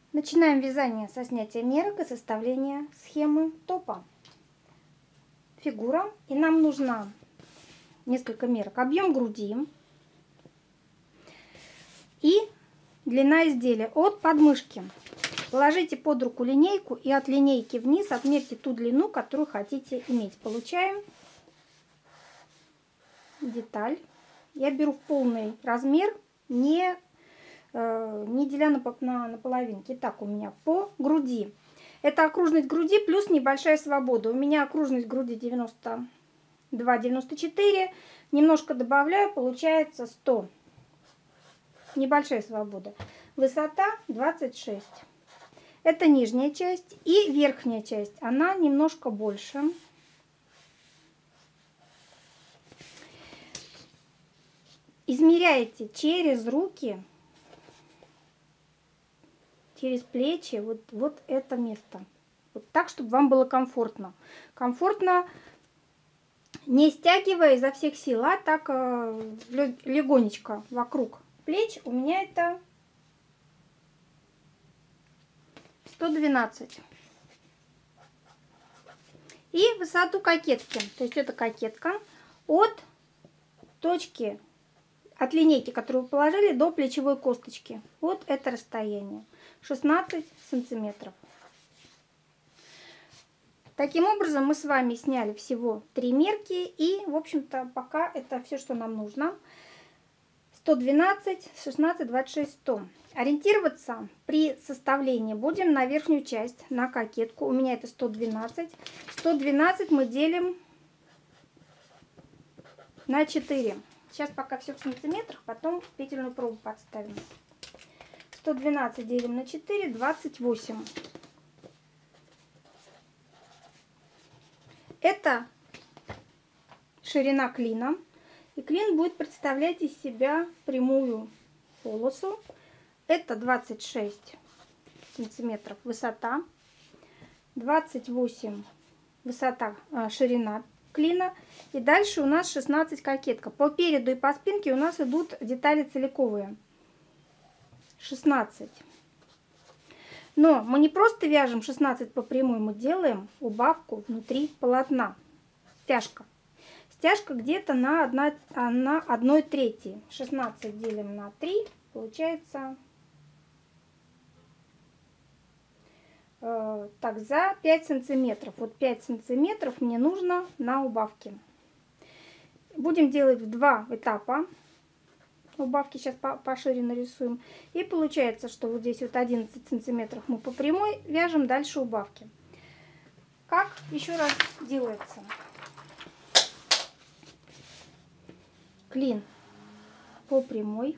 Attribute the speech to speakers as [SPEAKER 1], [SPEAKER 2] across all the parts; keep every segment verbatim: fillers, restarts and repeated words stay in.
[SPEAKER 1] Начинаем вязание со снятия мерок и составления схемы топа. Фигура. И нам нужно несколько мерок. Объем груди и длина изделия от подмышки. Положите под руку линейку и от линейки вниз отмерьте ту длину, которую хотите иметь. Получаем деталь. Я беру в полный размер, не, э, не деля на, на, на половинки. Итак, у меня по груди. Это окружность груди плюс небольшая свобода. У меня окружность груди девяносто два девяносто четыре. Немножко добавляю, получается сто. Небольшая свобода. Высота двадцать шесть. Это нижняя часть. И верхняя часть. Она немножко больше. Измеряете через руки, через плечи, вот, вот это место. Вот так, чтобы вам было комфортно. Комфортно, не стягивая изо всех сил, а так э, легонечко вокруг плеч. У меня это сто двенадцать. И высоту кокетки. То есть это кокетка от точки, от линейки, которую вы положили, до плечевой косточки. Вот это расстояние. шестнадцать сантиметров. Таким образом мы с вами сняли всего три мерки. И, в общем-то, пока это все, что нам нужно. сто двенадцать, шестнадцать, двадцать шесть, сто. Ориентироваться при составлении будем на верхнюю часть, на кокетку. У меня это сто двенадцать. сто двенадцать мы делим на четыре. Сейчас пока все в сантиметрах, потом петельную пробу подставим. сто двенадцать делим на четыре, двадцать восемь. Это ширина клина. И клин будет представлять из себя прямую полосу. Это двадцать шесть сантиметров высота, двадцать восемь высота, ширина клина. И дальше у нас шестнадцать кокетка. По переду и по спинке у нас идут детали целиковые. шестнадцать. Но мы не просто вяжем шестнадцать по прямой, мы делаем убавку внутри полотна. Стяжка. Стяжка где-то на одной трети. шестнадцать делим на три. Получается э, так, за пять сантиметров. Вот пять сантиметров мне нужно на убавке. Будем делать в два этапа. Убавки сейчас пошире нарисуем. И получается, что вот здесь вот одиннадцать сантиметров мы по прямой вяжем, дальше убавки. Как еще раз делается? Клин по прямой.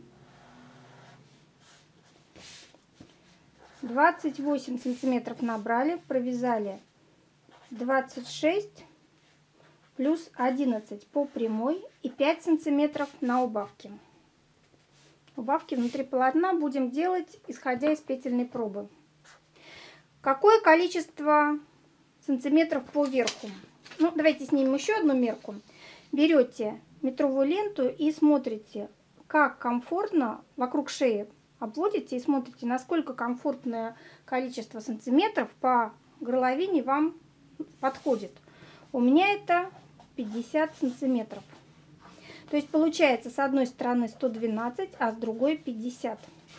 [SPEAKER 1] двадцать восемь сантиметров набрали, провязали двадцать шесть плюс одиннадцать по прямой и пять сантиметров на убавке. Убавки внутри полотна будем делать, исходя из петельной пробы. Какое количество сантиметров по верху? Ну, давайте снимем еще одну мерку. Берете метровую ленту и смотрите, как комфортно вокруг шеи. Обводите и смотрите, насколько комфортное количество сантиметров по горловине вам подходит. У меня это пятьдесят сантиметров. То есть получается с одной стороны сто двенадцать, а с другой пятьдесят.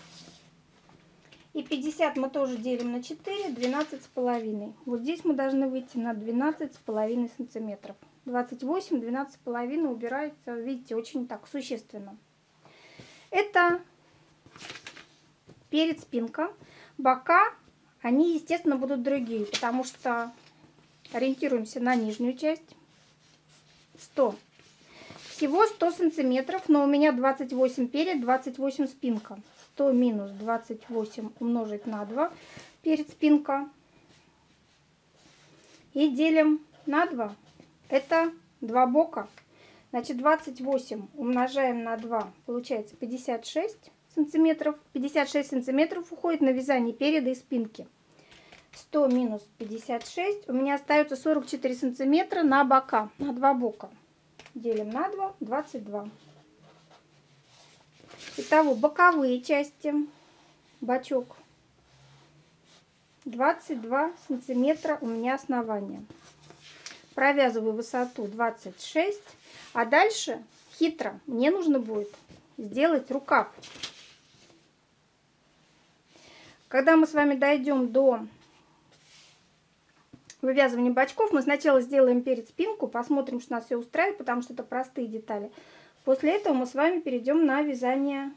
[SPEAKER 1] И пятьдесят мы тоже делим на четыре, двенадцать с половиной. Вот здесь мы должны выйти на двенадцать с половиной сантиметров. двадцать восемь, двенадцать с половиной убирается, видите, очень так существенно. Это перед, спинка. Бока, они, естественно, будут другие, потому что ориентируемся на нижнюю часть. сто. Всего сто сантиметров, но у меня двадцать восемь перед, двадцать восемь спинка. сто минус двадцать восемь умножить на два перед, спинка. И делим на два. Это два бока. Значит, двадцать восемь умножаем на два, получается пятьдесят шесть сантиметров. пятьдесят шесть сантиметров уходит на вязание переда и спинки. сто минус пятьдесят шесть. У меня остается сорок четыре сантиметра на бока, на два бока. Делим на два, двадцать два. Итого, боковые части, бочок двадцать два сантиметра у меня основание. Провязываю высоту двадцать шесть, а дальше хитро мне нужно будет сделать рукав. Когда мы с вами дойдем до вывязывания бочков, мы сначала сделаем перед спинку, посмотрим, что нас все устраивает, потому что это простые детали. После этого мы с вами перейдем на вязание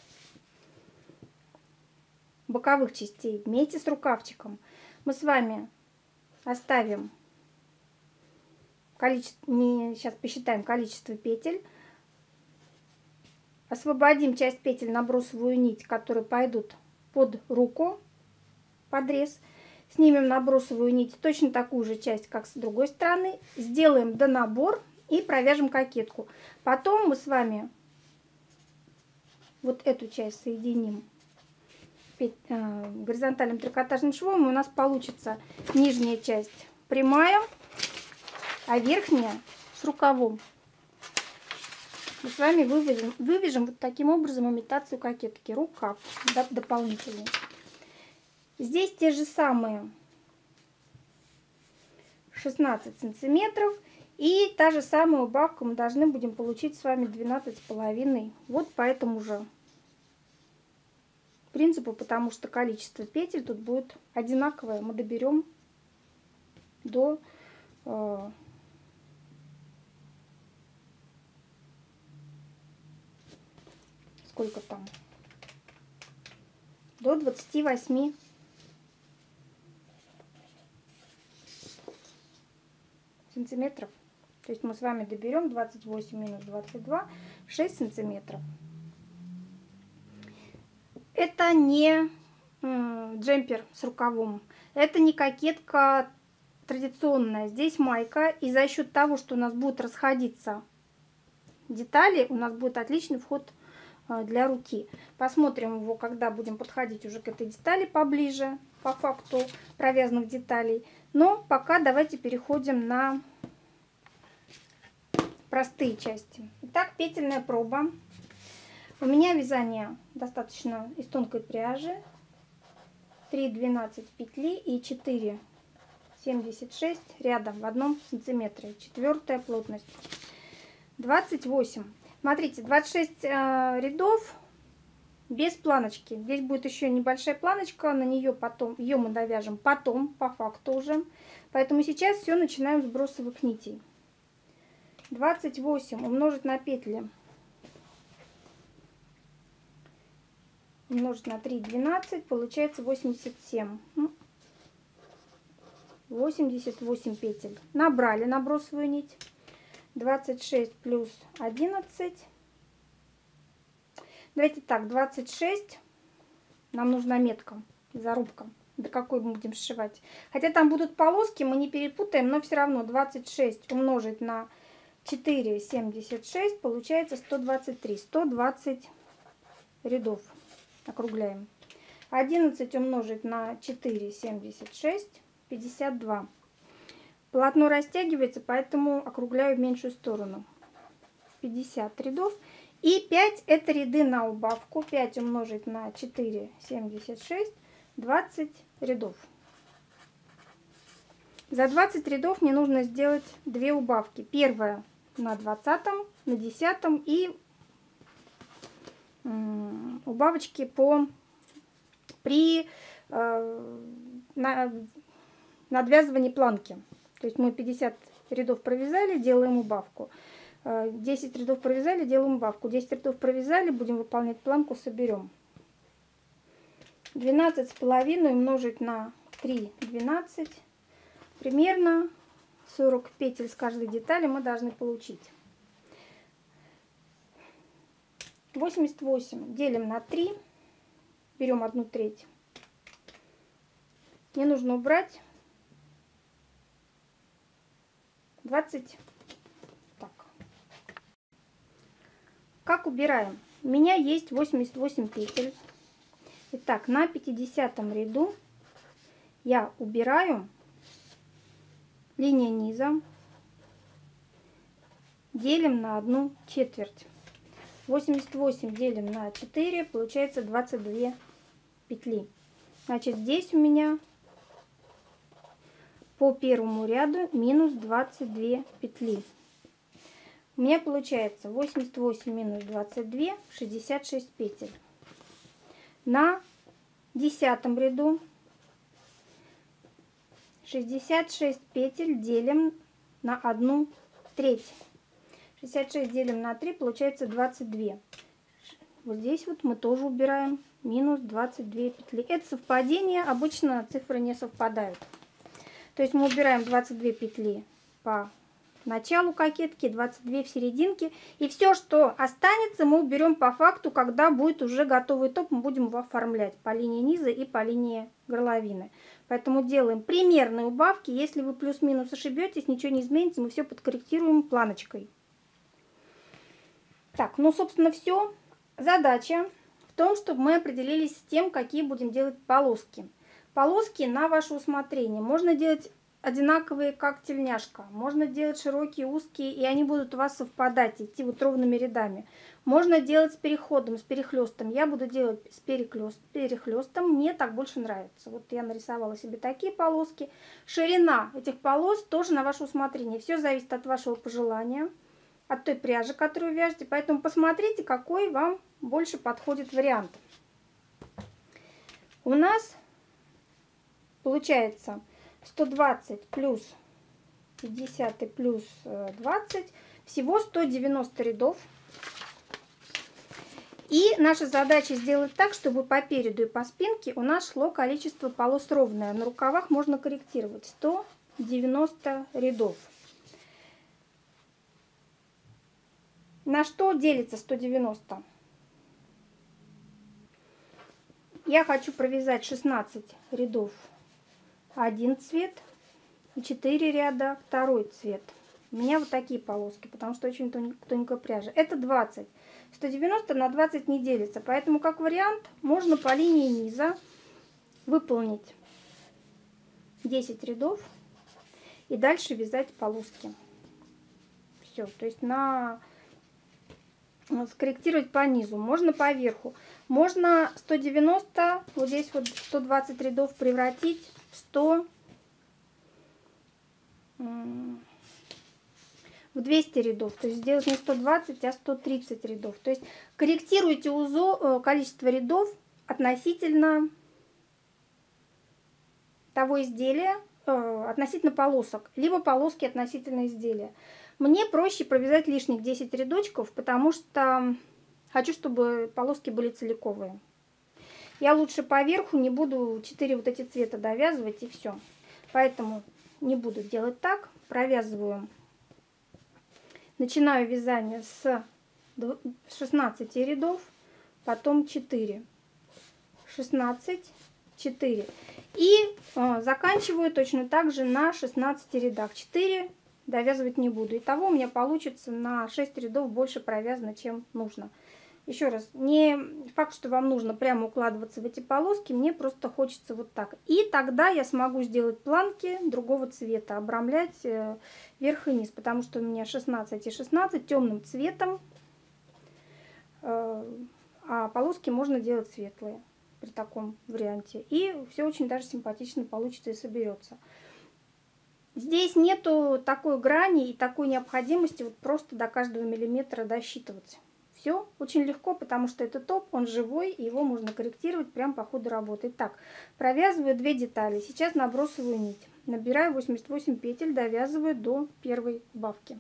[SPEAKER 1] боковых частей вместе с рукавчиком. Мы с вами оставим количество, не, сейчас посчитаем количество петель, освободим часть петель на бросовую нить, которые пойдут под руку, подрез, снимем на бросовую нить точно такую же часть, как с другой стороны, сделаем донабор и провяжем кокетку. Потом мы с вами вот эту часть соединим горизонтальным трикотажным швом, и у нас получится нижняя часть прямая, а верхняя с рукавом. Мы с вами вывяжем, вывяжем вот таким образом имитацию кокетки, рукав дополнительный. Здесь те же самые шестнадцать сантиметров, и та же самая убавка мы должны будем получить с вами двенадцать с половиной. Вот по этому же принципу, потому что количество петель тут будет одинаковое. Мы доберем до э, сколько там? До двадцати восьми сантиметров. То есть мы с вами доберем двадцать восемь минус двадцать два, шесть сантиметров. Это не э, джемпер с рукавом, это не кокетка традиционная. Здесь майка, и за счет того, что у нас будут расходиться детали, у нас будет отличный вход э, для руки. Посмотрим его, когда будем подходить уже к этой детали поближе, по факту провязанных деталей. Но пока давайте переходим на простые части. Итак, петельная проба. У меня вязание достаточно из тонкой пряжи. три двенадцать петли и четыре семьдесят шесть рядом в одном сантиметре. Четвертая плотность. двадцать восемь. Смотрите, двадцать шесть э, рядов без планочки. Здесь будет еще небольшая планочка, на нее потом, ее мы довяжем потом, по факту уже. Поэтому сейчас все начинаем с бросовых нитей. двадцать восемь умножить на петли, умножить на три двенадцать, получается восемьдесят семь. восемьдесят восемь петель. Набрали на бросовую нить. двадцать шесть плюс одиннадцать. Давайте так, двадцать шесть. Нам нужна метка, зарубка, до какой мы будем сшивать. Хотя там будут полоски, мы не перепутаем, но все равно двадцать шесть умножить на четыре семьдесят шесть получается сто двадцать три. сто двадцать рядов. Округляем. одиннадцать умножить на четыре семьдесят шесть пятьдесят два. Полотно растягивается, поэтому округляю в меньшую сторону. пятьдесят рядов. И пять это ряды на убавку. пять умножить на четыре семьдесят шесть, двадцать рядов. За двадцать рядов мне нужно сделать две убавки. Первая на двадцатом, на десятом и убавочки по при э, на, надвязывании планки. То есть мы пятьдесят рядов провязали, делаем убавку. десять рядов провязали, делаем убавку. десять рядов провязали, будем выполнять планку, соберем. двенадцать с половиной умножить на три двенадцать. Примерно сорок петель с каждой детали мы должны получить. восемьдесят восемь делим на три, берем одну треть. Мне нужно убрать двадцать. Так. Как убираем? У меня есть восемьдесят восемь петель. Итак, на пятидесятом ряду я убираю линия низа, делим на одну четверть. восемьдесят восемь делим на четыре, получается двадцать две петли. Значит, здесь у меня по первому ряду минус двадцать две петли. У меня получается восемьдесят восемь минус двадцать два, шестьдесят шесть петель. На десятом ряду шестьдесят шесть петель делим на одну треть. шестьдесят шесть делим на три, получается двадцать два. Вот здесь вот мы тоже убираем минус двадцать две петли. Это совпадение, обычно цифры не совпадают. То есть мы убираем двадцать две петли по началу кокетки, двадцать две в серединке. И все, что останется, мы уберем по факту, когда будет уже готовый топ, мы будем его оформлять по линии низа и по линии горловины. Поэтому делаем примерные убавки. Если вы плюс-минус ошибетесь, ничего не изменится, мы все подкорректируем планочкой. Так, ну, собственно, все. Задача в том, чтобы мы определились с тем, какие будем делать полоски. Полоски на ваше усмотрение. Можно делать одинаковые, как тельняшка. Можно делать широкие, узкие, и они будут у вас совпадать, идти вот ровными рядами. Можно делать с переходом, с перехлестом. Я буду делать с перехлестом. Мне так больше нравится. Вот я нарисовала себе такие полоски. Ширина этих полос тоже на ваше усмотрение. Все зависит от вашего пожелания, от той пряжи, которую вяжете. Поэтому посмотрите, какой вам больше подходит вариант. У нас получается сто двадцать плюс пятьдесят и плюс двадцать, всего сто девяносто рядов. И наша задача сделать так, чтобы по переду и по спинке у нас шло количество полос ровное. На рукавах можно корректировать. сто девяносто рядов. На что делится сто девяносто? Я хочу провязать шестнадцать рядов один цвет и четыре ряда второй цвет. У меня вот такие полоски, потому что очень тоненькая пряжа. Это двадцать. сто девяносто на двадцать не делится, поэтому как вариант можно по линии низа выполнить десять рядов и дальше вязать полоски. Все, то есть на скорректировать по низу, можно по верху, можно сто девяносто, вот здесь вот сто двадцать рядов превратить в сто, в двести рядов, то есть сделать не сто двадцать, а сто тридцать рядов. То есть корректируйте узор, количество рядов относительно того изделия, относительно полосок, либо полоски относительно изделия. Мне проще провязать лишних десять рядочков, потому что хочу, чтобы полоски были целиковые. Я лучше по верху не буду четыре вот эти цвета довязывать, и все. Поэтому не буду делать так. Провязываю. Начинаю вязание с шестнадцати рядов, потом четыре. шестнадцать, четыре. И э, заканчиваю точно так же на шестнадцати рядах. четыре довязывать не буду. Итого у меня получится на шесть рядов больше провязано, чем нужно. Еще раз, не факт, что вам нужно прямо укладываться в эти полоски, мне просто хочется вот так. И тогда я смогу сделать планки другого цвета, обрамлять э, верх и низ, потому что у меня шестнадцать и шестнадцать темным цветом, э, а полоски можно делать светлые при таком варианте. И все очень даже симпатично получится и соберется. Здесь нету такой грани и такой необходимости вот просто до каждого миллиметра досчитывать. Все очень легко, потому что это топ, он живой, и его можно корректировать прямо по ходу работы. Итак, провязываю две детали. Сейчас набросываю нить. Набираю восемьдесят восемь петель, довязываю до первой убавки.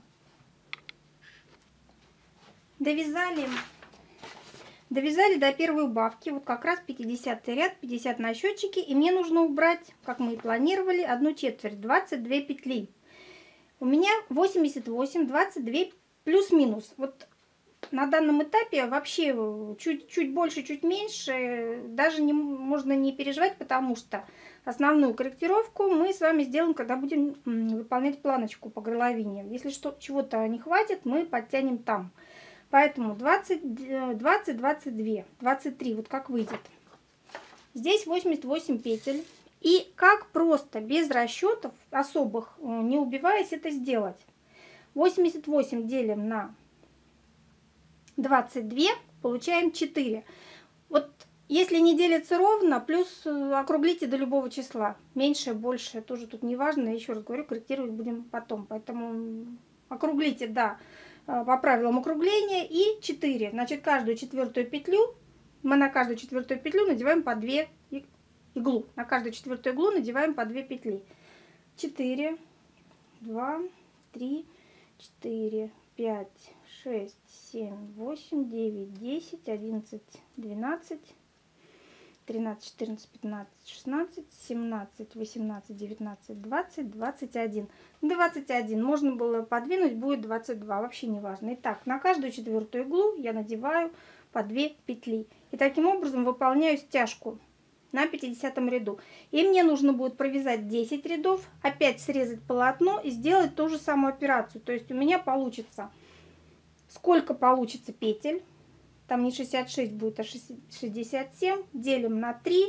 [SPEAKER 1] Довязали, довязали до первой убавки. Вот как раз пятидесятый ряд, пятьдесят на счетчике. И мне нужно убрать, как мы и планировали, одну четверть, двадцать две петли. У меня восемьдесят восемь, двадцать два плюс-минус. Вот на данном этапе вообще чуть-чуть больше, чуть меньше, даже не, можно не переживать, потому что основную корректировку мы с вами сделаем, когда будем выполнять планочку по горловине. Если что, чего-то не хватит, мы подтянем там. Поэтому двадцать, двадцать, двадцать два, двадцать три, вот как выйдет. Здесь восемьдесят восемь петель. И как просто, без расчетов особых, не убиваясь, это сделать. восемьдесят восемь делим на двадцать два, получаем четыре. Вот Если не делится ровно, плюс округлите до любого числа. Меньше, больше, тоже тут не важно. Еще раз говорю, корректировать будем потом. Поэтому округлите, да, по правилам округления. И четыре. Значит, каждую четвертую петлю, мы на каждую четвертую петлю надеваем по две иглу. На каждую четвертую иглу надеваем по две петли. четыре, два, три, четыре, пять, шесть, семь, восемь, девять, десять, одиннадцать, двенадцать, тринадцать, четырнадцать, пятнадцать, шестнадцать, семнадцать, восемнадцать, девятнадцать, двадцать, двадцать один. двадцать один. Можно было подвинуть, будет двадцать два. Вообще не важно. Итак, на каждую четвертую иглу я надеваю по две петли. И таким образом выполняю стяжку на пятидесятом ряду. И мне нужно будет провязать десять рядов, опять срезать полотно и сделать ту же самую операцию. То есть у меня получится, сколько получится петель. Там не шестьдесят шесть будет, а шестьдесят семь. Делим на три.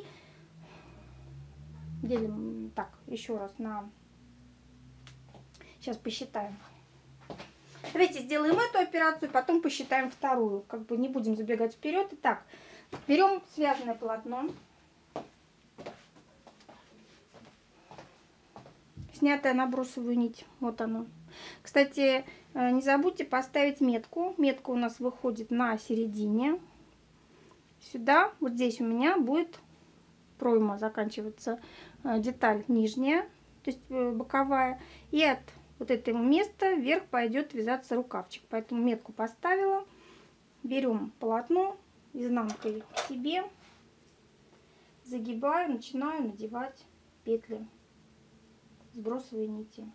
[SPEAKER 1] Делим, так, еще раз на... Сейчас посчитаем. Давайте сделаем эту операцию, потом посчитаем вторую. Как бы не будем забегать вперед. Итак, берем связанное полотно. Снятая на бросовую нить. Вот оно. Кстати, не забудьте поставить метку. Метка у нас выходит на середине. Сюда, вот здесь у меня будет пройма, заканчиваться деталь нижняя, то есть боковая. И от вот этого места вверх пойдет вязаться рукавчик. Поэтому метку поставила. Берем полотно изнанкой к себе. Загибаю, начинаю надевать петли с бросовой нити.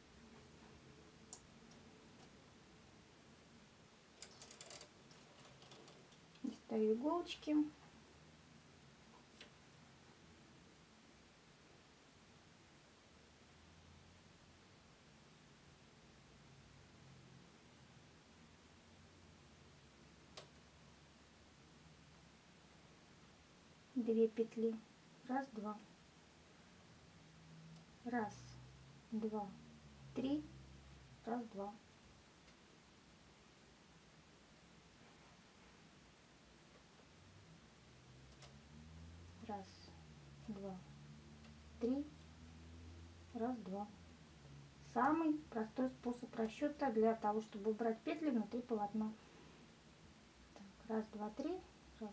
[SPEAKER 1] Достаю иголочки. Две петли. Раз, два. Раз, два, три. Раз, два. Раз, два, три. Раз, два. Самый простой способ расчета для того, чтобы убрать петли внутри полотна. Так, раз, два, три. Раз,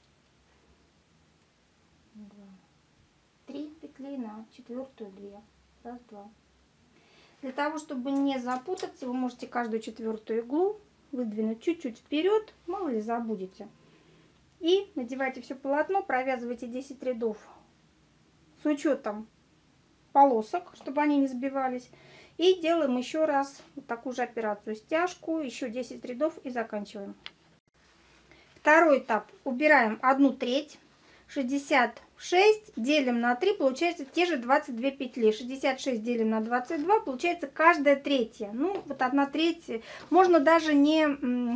[SPEAKER 1] два, три петли на четвертую две. Раз, два. Для того, чтобы не запутаться, вы можете каждую четвертую иглу выдвинуть чуть-чуть вперед, мало ли забудете. И надевайте все полотно, провязывайте десять рядов с учетом полосок, чтобы они не сбивались. И делаем еще раз вот такую же операцию, стяжку, еще десять рядов и заканчиваем. Второй этап. Убираем одну треть. шестьдесят шесть делим на три, получается те же двадцать две петли. шестьдесят шесть делим на двадцать два, получается каждая третья. Ну, вот одна треть. Можно даже не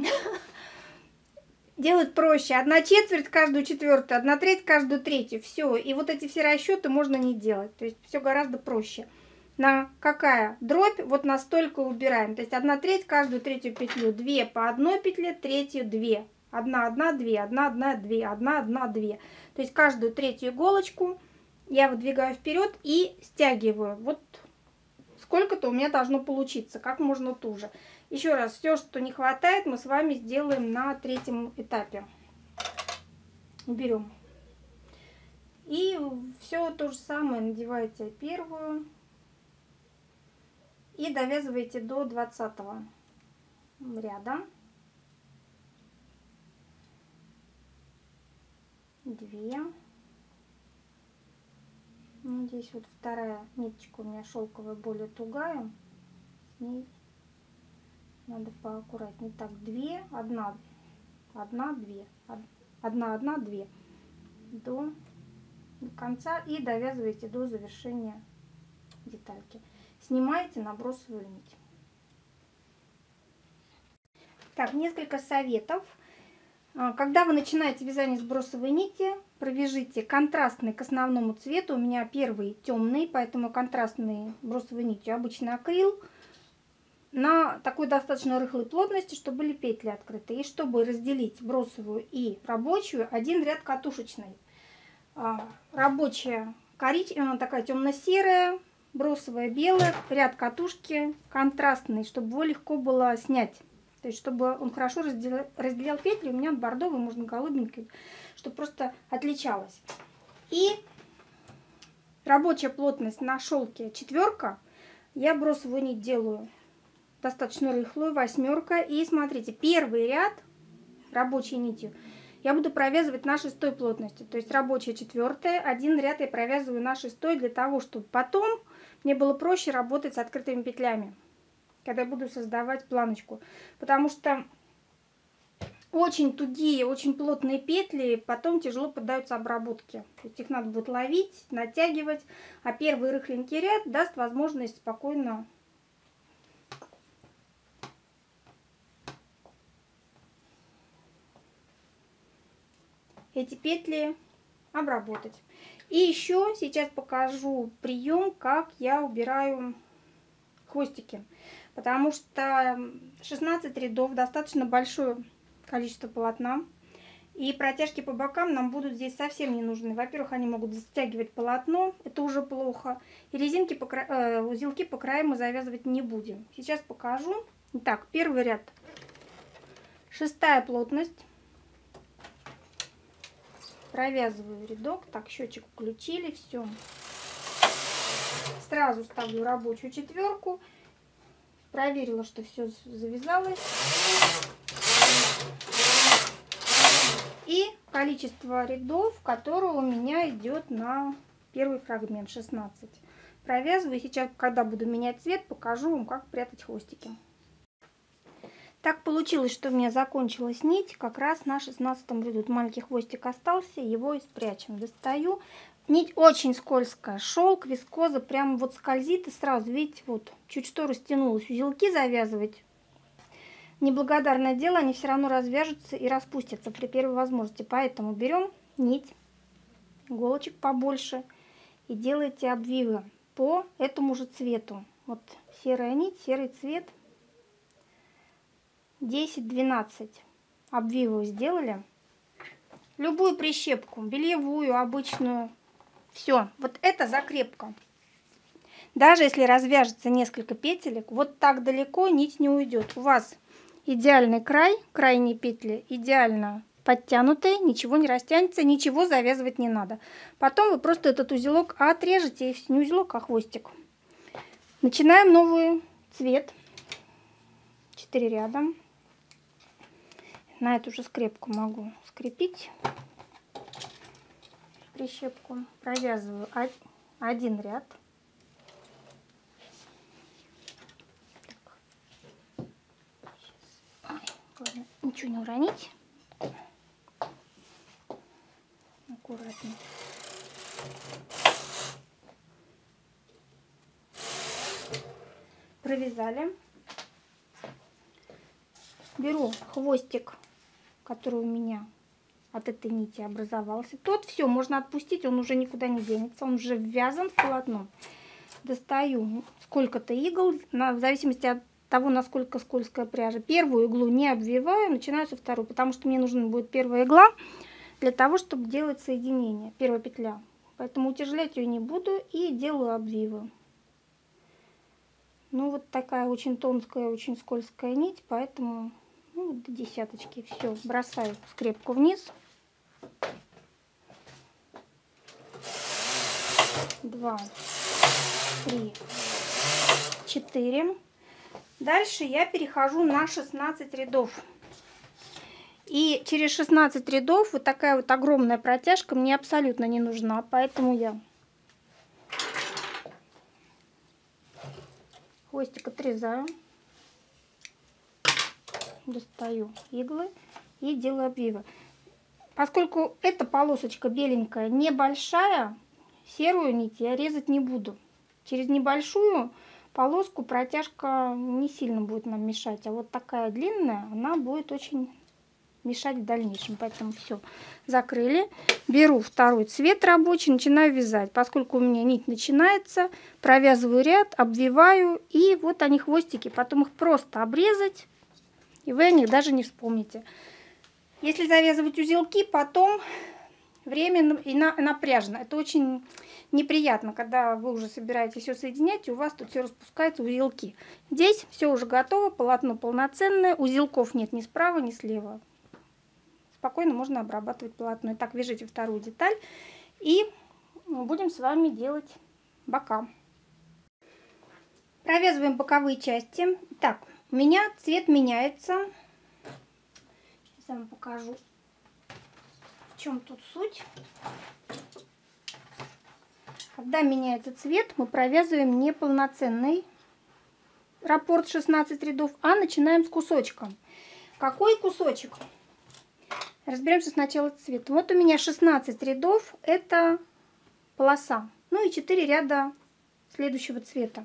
[SPEAKER 1] делать проще. Одна четверть каждую четвертую, одна треть каждую третью. Все. И вот эти все расчеты можно не делать. То есть все гораздо проще. На какая дробь, вот настолько убираем. То есть одна треть каждую третью петлю. две по одной петле, третью две. одна, одна, две, одна, одна, две, одна, одна, две. То есть каждую третью иголочку я выдвигаю вперед и стягиваю. Вот сколько-то у меня должно получиться, как можно туже. Еще раз, все, что не хватает, мы с вами сделаем на третьем этапе. Берем. И все то же самое надеваете первую. И довязываете до двадцатого ряда. Две. Ну, здесь вот вторая ниточка у меня шелковая, более тугая. С ней надо поаккуратнее. Так, две, одна, одна, две, одна, одна, две до конца и довязываете до завершения детальки. Снимаете на бросовую нить. Так, несколько советов. Когда вы начинаете вязание с бросовой нити, провяжите контрастный к основному цвету. У меня первый темный, поэтому контрастный бросовой нитью обычный акрил. на такой достаточно рыхлой плотности, чтобы были петли открыты. И чтобы разделить бросовую и рабочую, один ряд катушечный. Рабочая коричневая, такая темно-серая, бросовая белая, ряд катушки контрастный, чтобы его легко было снять. То есть, чтобы он хорошо разделял, разделял петли. У меня бордовый, можно голубенький, чтобы просто отличалось. И рабочая плотность на шелке четверка. Я бросовую нить делаю достаточно рыхлую, восьмерка. И смотрите, первый ряд рабочей нитью я буду провязывать на шестой плотности. То есть рабочая четвертая, один ряд я провязываю на шестой, для того, чтобы потом мне было проще работать с открытыми петлями, когда я буду создавать планочку. Потому что очень тугие, очень плотные петли потом тяжело поддаются обработке. То есть их надо будет ловить, натягивать. А первый рыхленький ряд даст возможность спокойно эти петли обработать. И еще сейчас покажу прием, как я убираю хвостики. Потому что шестнадцать рядов, достаточно большое количество полотна. И протяжки по бокам нам будут здесь совсем не нужны. Во-первых, они могут затягивать полотно, это уже плохо. И резинки по кра... э, узелки по краям мы завязывать не будем. Сейчас покажу. Итак, первый ряд. Шестая плотность. Провязываю рядок. Так, счетчик включили, все. Сразу ставлю рабочую четверку. Проверила, что все завязалось. И количество рядов, которое у меня идет на первый фрагмент, шестнадцать. Провязываю. Сейчас, когда буду менять цвет, покажу вам, как прятать хвостики. Так получилось, что у меня закончилась нить как раз на шестнадцатом ряду. Маленький хвостик остался, его и спрячем. Достаю. Нить очень скользкая, шелк, вискоза, прям вот скользит и сразу, видите, вот чуть что растянулось. Узелки завязывать неблагодарное дело, они все равно развяжутся и распустятся при первой возможности. Поэтому берем нить, иголочек побольше и делаете обвивы по этому же цвету. Вот серая нить, серый цвет. десять-двенадцать обвивов сделали. Любую прищепку, бельевую, обычную. Все, вот это закрепка. Даже если развяжется несколько петелек, вот так далеко нить не уйдет. У вас идеальный край, крайние петли идеально подтянутые, ничего не растянется, ничего завязывать не надо. Потом вы просто этот узелок отрежете, и не узелок, а хвостик. Начинаем новый цвет. четыре ряда. На эту же скрепку могу скрепить прищепку. Провязываю один ряд. Главное, ничего не уронить. Аккуратно. Провязали. Беру хвостик, который у меня от этой нити образовался. Тот все, можно отпустить, он уже никуда не денется, он уже ввязан в полотно. Достаю сколько-то игл, на, в зависимости от того, насколько скользкая пряжа. Первую иглу не обвиваю, начинаю со второй, потому что мне нужна будет первая игла для того, чтобы делать соединение, первая петля. Поэтому утяжелять ее не буду и делаю обвивы. Ну вот такая очень тонкая, очень скользкая нить, поэтому ну, до десяточки. Все, бросаю скрепку вниз. Два, три, четыре. Дальше я перехожу на шестнадцать рядов. И через шестнадцать рядов вот такая вот огромная протяжка мне абсолютно не нужна. Поэтому я хвостик отрезаю. Достаю иглы и делаю обвивы. Поскольку эта полосочка беленькая небольшая, серую нить я резать не буду. Через небольшую полоску протяжка не сильно будет нам мешать. А вот такая длинная, она будет очень мешать в дальнейшем. Поэтому все, закрыли. беру второй цвет рабочий, начинаю вязать. Поскольку у меня нить начинается, провязываю ряд, обвиваю, и вот они хвостики. Потом их просто обрезать, и вы о них даже не вспомните. Если завязывать узелки, потом время и напряжно. Это очень неприятно, когда вы уже собираетесь все соединять, и у вас тут все распускается, узелки. Здесь все уже готово, полотно полноценное, узелков нет ни справа, ни слева. Спокойно можно обрабатывать полотно. Итак, вяжите вторую деталь, и будем с вами делать бока. Провязываем боковые части. Так, у меня цвет меняется. Сейчас я вам покажу, в чем тут суть. Когда меняется цвет, мы провязываем не полноценный раппорт шестнадцать рядов, а начинаем с кусочка. Какой кусочек? Разберемся сначала с цветом. Вот у меня шестнадцать рядов, это полоса. Ну и четыре ряда следующего цвета.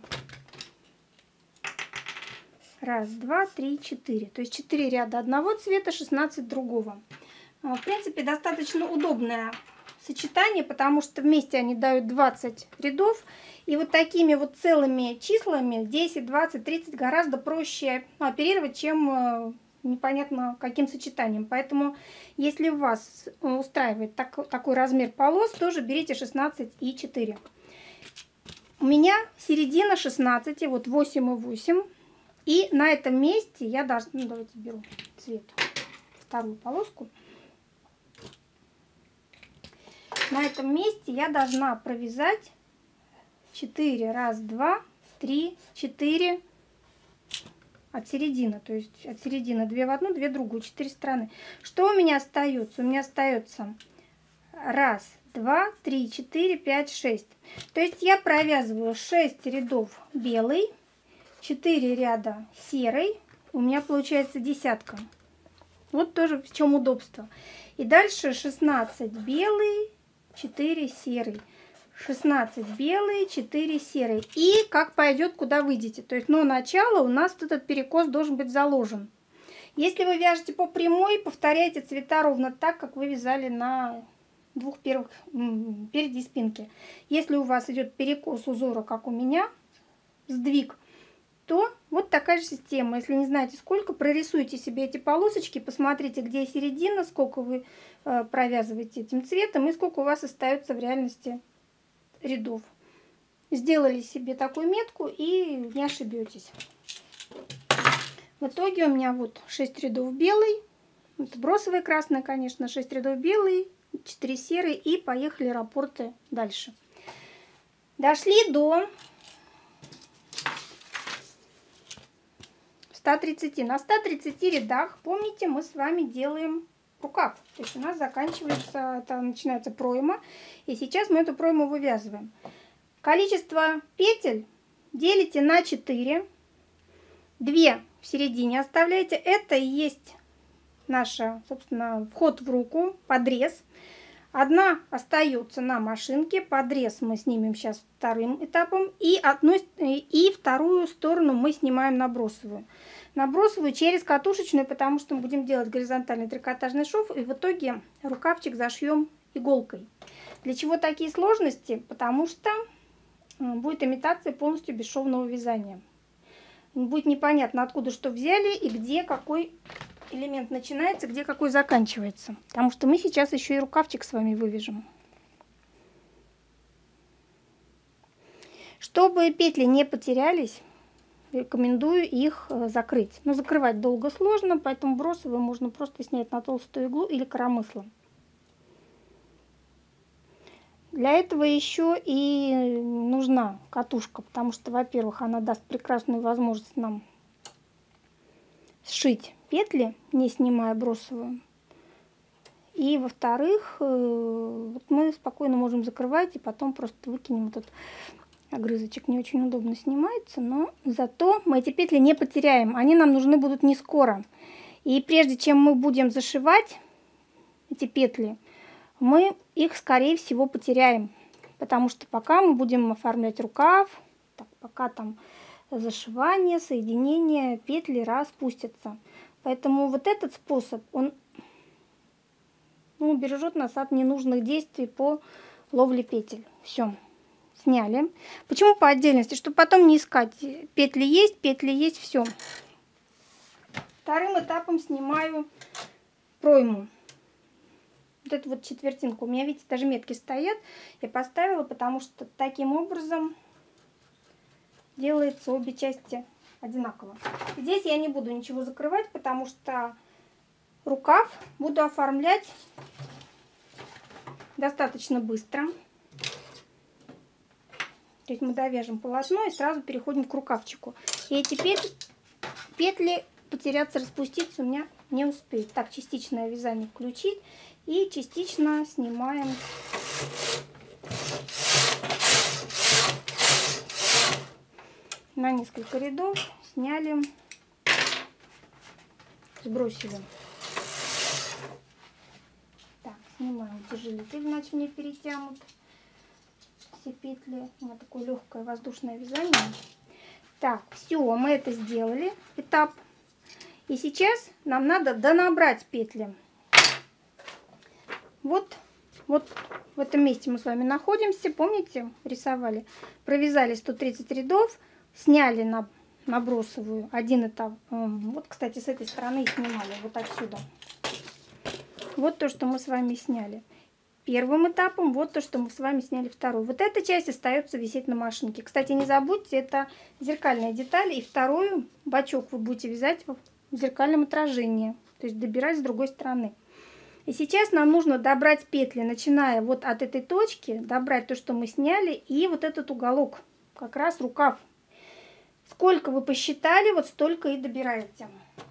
[SPEAKER 1] Раз, два, три, четыре. То есть четыре ряда одного цвета, шестнадцать другого. В принципе, достаточно удобное сочетание, потому что вместе они дают двадцать рядов. И вот такими вот целыми числами десять, двадцать, тридцать гораздо проще оперировать, чем непонятно каким сочетанием. Поэтому, если вас устраивает так, такой размер полос, тоже берите шестнадцать и четыре. У меня середина шестнадцать, вот восемь и восемь. И на этом месте я должна... Ну, давайте беру цвет, вторую полоску. На этом месте я должна провязать четыре. Раз, два, три, четыре от середины. То есть от середины две в одну, две в другую, четыре стороны. Что у меня остается? У меня остается раз, два, три, четыре, пять, шесть. То есть я провязываю шесть рядов белый, четыре ряда серый. У меня получается десятка. Вот тоже в чем удобство. И дальше шестнадцать белый, четыре серый. шестнадцать белый, четыре серый. И как пойдет, куда выйдете. То есть, ну, начало у нас этот перекос должен быть заложен. Если вы вяжете по прямой, повторяйте цвета ровно так, как вы вязали на двух первых переди спинки. Если у вас идет перекос узора, как у меня, сдвиг, то вот такая же система. Если не знаете сколько, прорисуйте себе эти полосочки, посмотрите, где середина, сколько вы э, провязываете этим цветом и сколько у вас остается в реальности рядов. Сделали себе такую метку и не ошибетесь. В итоге у меня вот шесть рядов белый, это бросовый красный, конечно, шесть рядов белый, четыре серые, и поехали раппорты дальше. Дошли до ста тридцати. На ста тридцати рядах, помните, мы с вами делаем рукав. То есть у нас заканчивается, это начинается пройма, и сейчас мы эту пройму вывязываем. Количество петель делите на четыре, две в середине оставляете. Это и есть наша, собственно, вход в руку, подрез. Одна остается на машинке, подрез мы снимем сейчас вторым этапом, и, одну, и вторую сторону мы снимаем набросовую. Набросовую через катушечную, потому что мы будем делать горизонтальный трикотажный шов, и в итоге рукавчик зашьем иголкой. Для чего такие сложности? Потому что будет имитация полностью бесшовного вязания. Будет непонятно, откуда что взяли и где какой элемент начинается, где какой заканчивается. Потому что мы сейчас еще и рукавчик с вами вывяжем. Чтобы петли не потерялись, рекомендую их закрыть. Но закрывать долго сложно, поэтому бросовые можно просто снять на толстую иглу или коромыслом. Для этого еще и нужна катушка, потому что, во-первых, она даст прекрасную возможность нам сшить петли, не снимая бросовую. И, во-вторых, вот мы спокойно можем закрывать и потом просто выкинем этот огрызочек. Не очень удобно снимается, но зато мы эти петли не потеряем. Они нам нужны будут не скоро. И прежде чем мы будем зашивать эти петли, мы их, скорее всего, потеряем. Потому что пока мы будем оформлять рукав, так, пока там зашивание, соединение, петли распустятся. Поэтому вот этот способ, он, ну, бережет нас от ненужных действий по ловле петель. Все, сняли. Почему по отдельности? Чтобы потом не искать. Петли есть, петли есть, все. Вторым этапом снимаю пройму. Вот эту вот четвертинку. У меня, видите, даже метки стоят. Я поставила, потому что таким образом делается обе части одинаково. Здесь я не буду ничего закрывать, потому что рукав буду оформлять достаточно быстро. То есть мы довяжем полотно и сразу переходим к рукавчику. И эти петли, петли потеряться, распуститься у меня не успеют. Так, частичное вязание включить и частично снимаем на несколько рядов, сняли, сбросили. Так, снимаем утяжелитель, иначе мне перетянут все петли. У меня такое легкое воздушное вязание. Так, все, мы это сделали, этап. И сейчас нам надо донабрать петли. Вот, вот в этом месте мы с вами находимся. Помните, рисовали? Провязали сто тридцать рядов, сняли на набросовую один этап. Вот, кстати, с этой стороны снимали, вот отсюда. Вот то, что мы с вами сняли первым этапом, вот то, что мы с вами сняли второй. Вот эта часть остается висеть на машинке. Кстати, не забудьте, это зеркальная деталь. И вторую бачок вы будете вязать в зеркальном отражении. То есть добирать с другой стороны. И сейчас нам нужно добрать петли, начиная вот от этой точки, добрать то, что мы сняли, и вот этот уголок, как раз рукав. Сколько вы посчитали, вот столько и добираете.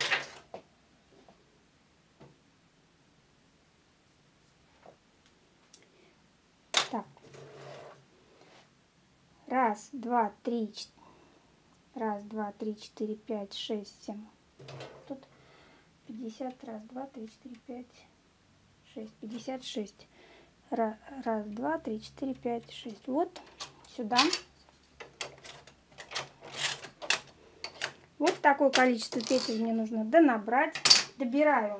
[SPEAKER 1] Так. Раз, два, три, четыре. Раз, два, три, четыре, пять, шесть, семь. Тут пятьдесят. Раз, два, три, четыре, пять, шесть. пятьдесят шесть. Раз, раз, два, три, четыре, пять, шесть. Вот сюда. Вот такое количество петель мне нужно донабрать. Добираю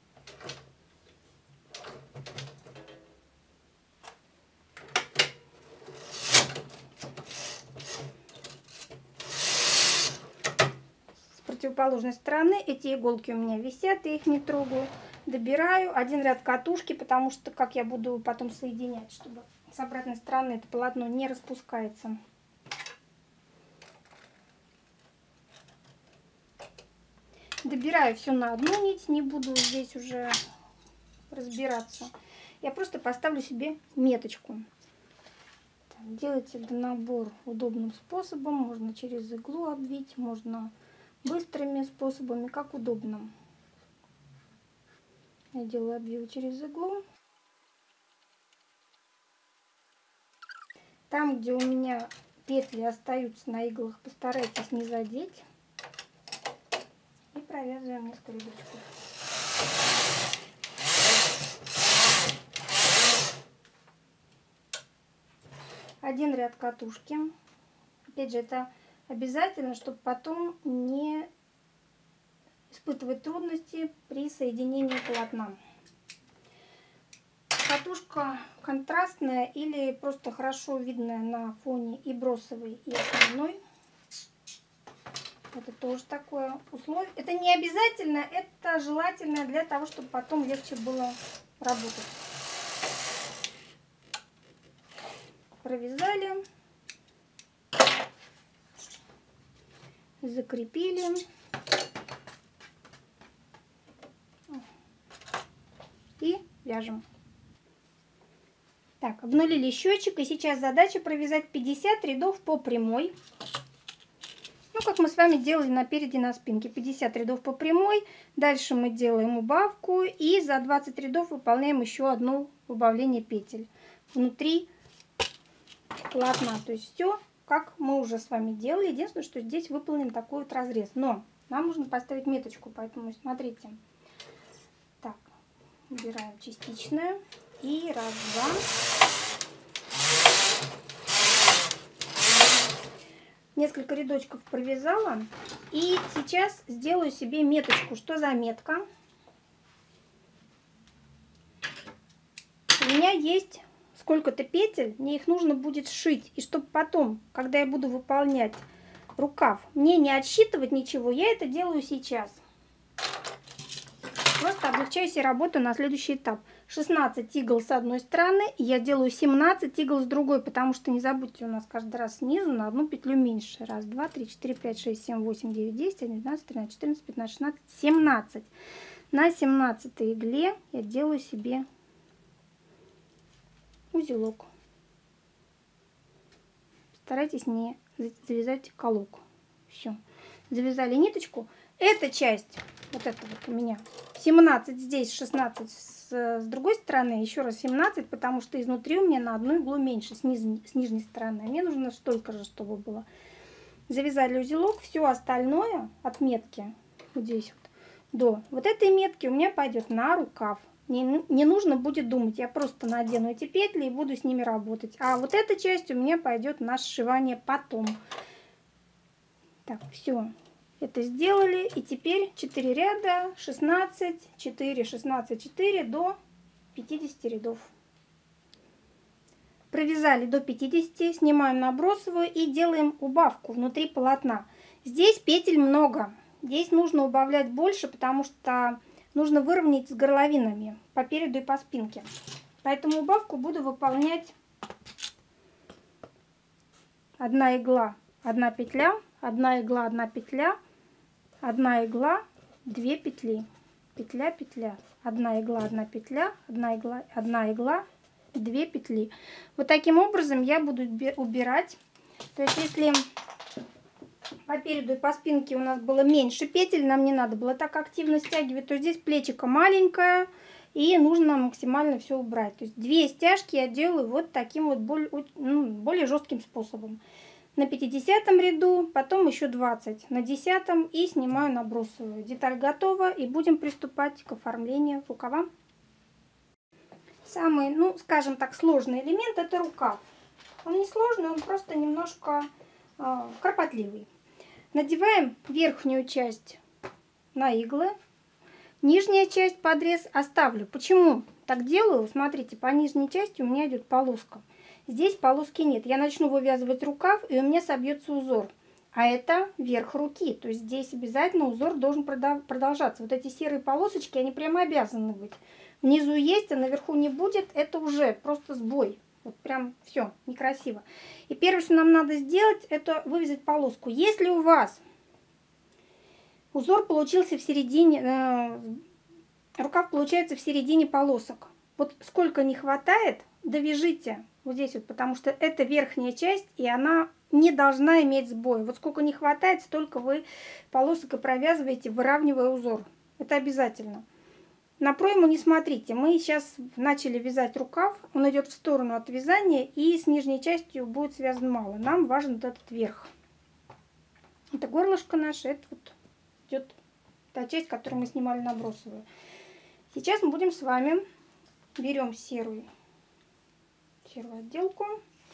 [SPEAKER 1] с противоположной стороны. Эти иголки у меня висят, я их не трогаю. Добираю один ряд катушки, потому что как я буду потом соединять, чтобы с обратной стороны это полотно не распускается. Добираю все на одну нить, не буду здесь уже разбираться. Я просто поставлю себе меточку. Так, делайте набор удобным способом. Можно через иглу обвить, можно быстрыми способами, как удобно. Я делаю обвил через иглу. Там, где у меня петли остаются на иглах, постарайтесь не задеть. И провязываем несколько рядочков. Один ряд катушки. Опять же, это обязательно, чтобы потом не испытывать трудности при соединении полотна. Катушка контрастная или просто хорошо видная на фоне и бросовой, и основной. Это тоже такое условие. Это не обязательно, это желательно для того, чтобы потом легче было работать. Провязали, закрепили и вяжем. Так, обнулили счетчик, и сейчас задача провязать пятьдесят рядов по прямой. Ну, как мы с вами делали напереди на спинке. пятьдесят рядов по прямой. Дальше мы делаем убавку и за двадцать рядов выполняем еще одно убавление петель внутри полотна. То есть все, как мы уже с вами делали. Единственное, что здесь выполнен такой вот разрез. Но нам нужно поставить меточку, поэтому смотрите. Так, убираем частичное. И раз, два. Несколько рядочков провязала. И сейчас сделаю себе меточку. Что за метка? есть сколько-то петель, мне их нужно будет сшить. И чтобы потом, когда я буду выполнять рукав, мне не отсчитывать ничего, я это делаю сейчас. Просто облегчаю себе работу на следующий этап. шестнадцать игл с одной стороны, и я делаю семнадцать игл с другой, потому что не забудьте, у нас каждый раз снизу на одну петлю меньше. Раз, два, три, четыре, пять, шесть, семь, восемь, девять, десять, одиннадцать, двенадцать, тринадцать, четырнадцать, пятнадцать, шестнадцать, семнадцать. На семнадцатой игле я делаю себе узелок. Старайтесь не завязать колок. Все. Завязали ниточку. Эта часть, вот это вот у меня, семнадцать здесь, шестнадцать с, с другой стороны, еще раз семнадцать, потому что изнутри у меня на одну иглу меньше, с, низ, с нижней стороны. Мне нужно столько же, чтобы было. Завязали узелок, все остальное от метки, вот здесь вот, до вот этой метки у меня пойдет на рукав. Не, не нужно будет думать, я просто надену эти петли и буду с ними работать. А вот эта часть у меня пойдет на сшивание потом. Так, все. Это сделали. И теперь четыре ряда, шестнадцать, четыре, шестнадцать, четыре до пятидесяти рядов. Провязали до пятидесяти, снимаем набросовую и делаем убавку внутри полотна. Здесь петель много. Здесь нужно убавлять больше, потому что нужно выровнять с горловинами по переду и по спинке. Поэтому убавку буду выполнять одна игла, одна петля, одна игла, одна петля, одна игла, две петли, петля, петля, одна игла, одна петля, одна игла, одна игла, две петли. Вот таким образом я буду убирать. То есть если по переду и по спинке у нас было меньше петель, нам не надо было так активно стягивать, то здесь плечико маленькое и нужно максимально все убрать. То есть две стяжки я делаю вот таким вот более, ну, более жестким способом. На пятидесятом ряду, потом еще двадцать на десятом и снимаю набросовую. Деталь готова и будем приступать к оформлению рукава. Самый, ну, скажем так, сложный элемент — это рукав. Он не сложный, он просто немножко э, кропотливый. Надеваем верхнюю часть на иглы, нижняя часть подрез оставлю. Почему так делаю? Смотрите, по нижней части у меня идет полоска. Здесь полоски нет. Я начну вывязывать рукав, и у меня собьется узор. А это верх руки. То есть здесь обязательно узор должен продолжаться. Вот эти серые полосочки, они прямо обязаны быть. Внизу есть, а наверху не будет. Это уже просто сбой. Вот прям все, некрасиво. И первое, что нам надо сделать, это вывязать полоску. Если у вас узор получился в середине, э, рукав получается в середине полосок. Вот сколько не хватает, довяжите вот здесь вот, потому что это верхняя часть, и она не должна иметь сбой. Вот сколько не хватает, столько вы полосок и провязываете, выравнивая узор. Это обязательно. На пройму не смотрите. Мы сейчас начали вязать рукав. Он идет в сторону от вязания, и с нижней частью будет связан мало. Нам важен вот этот верх. Это горлышко наше, это вот идет та часть, которую мы снимали набросовую. Сейчас мы будем с вами берем серую, серую отделку.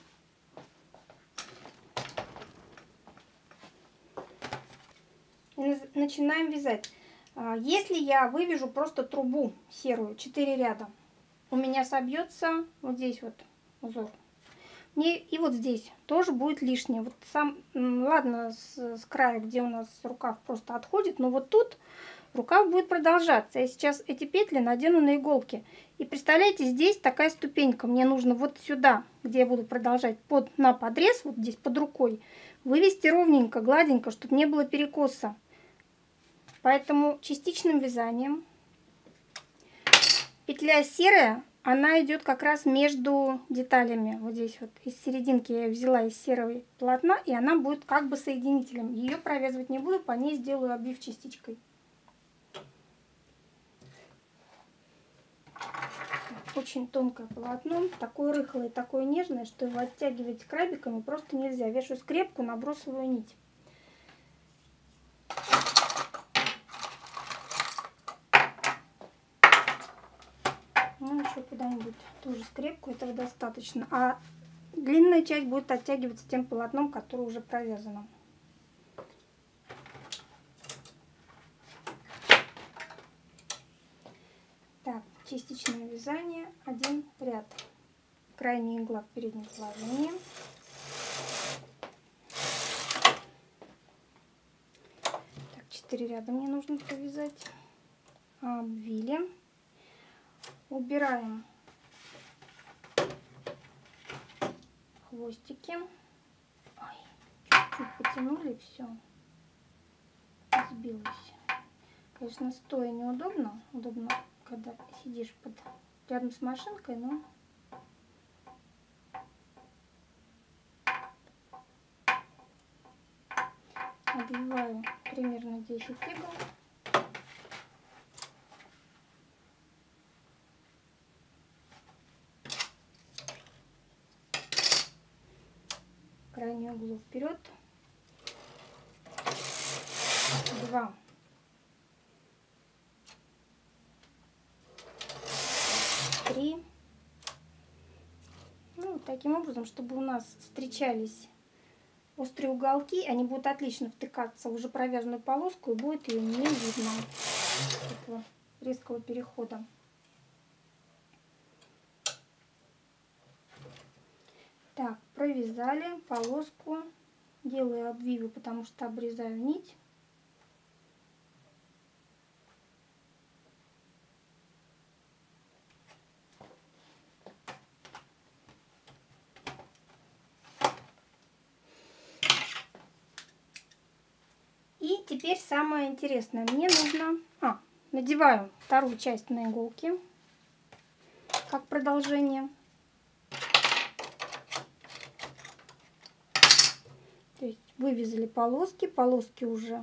[SPEAKER 1] И начинаем вязать. Если я вывяжу просто трубу серую, четыре ряда, у меня собьется вот здесь вот узор. Мне и вот здесь тоже будет лишнее. Вот сам, ладно, с, с края, где у нас рукав просто отходит, но вот тут рукав будет продолжаться. Я сейчас эти петли надену на иголки. И представляете, здесь такая ступенька. Мне нужно вот сюда, где я буду продолжать, под, на подрез, вот здесь под рукой, вывести ровненько, гладенько, чтобы не было перекоса. Поэтому частичным вязанием. Петля серая, она идет как раз между деталями. Вот здесь вот из серединки я ее взяла из серого полотна, и она будет как бы соединителем. Ее провязывать не буду, по ней сделаю обвив частичкой. Очень тонкое полотно, такое рыхлое, такое нежное, что его оттягивать крабиками просто нельзя. Вешаю скрепку, набросываю нить. Ну, еще куда-нибудь тоже скрепку, этого достаточно. А длинная часть будет оттягиваться тем полотном, которое уже провязано. Так, частичное вязание, один ряд. крайняя игла в переднем положении. Так, четыре ряда мне нужно провязать. Обвили. Убираем хвостики. Ой, чуть-чуть потянули, все, сбилось. Конечно, стоя неудобно, удобно, когда сидишь под, рядом с машинкой, но обвиваю примерно десять игл. Крайнюю иглу вперед. Два. Три. Ну, таким образом, чтобы у нас встречались острые уголки, они будут отлично втыкаться в уже провязанную полоску, и будет ее не видно, этого резкого перехода. Так, провязали полоску, делаю обвивы, потому что обрезаю нить. И теперь самое интересное. Мне нужно... А, надеваю вторую часть на иголки, как продолжение. То есть вывязали полоски, полоски уже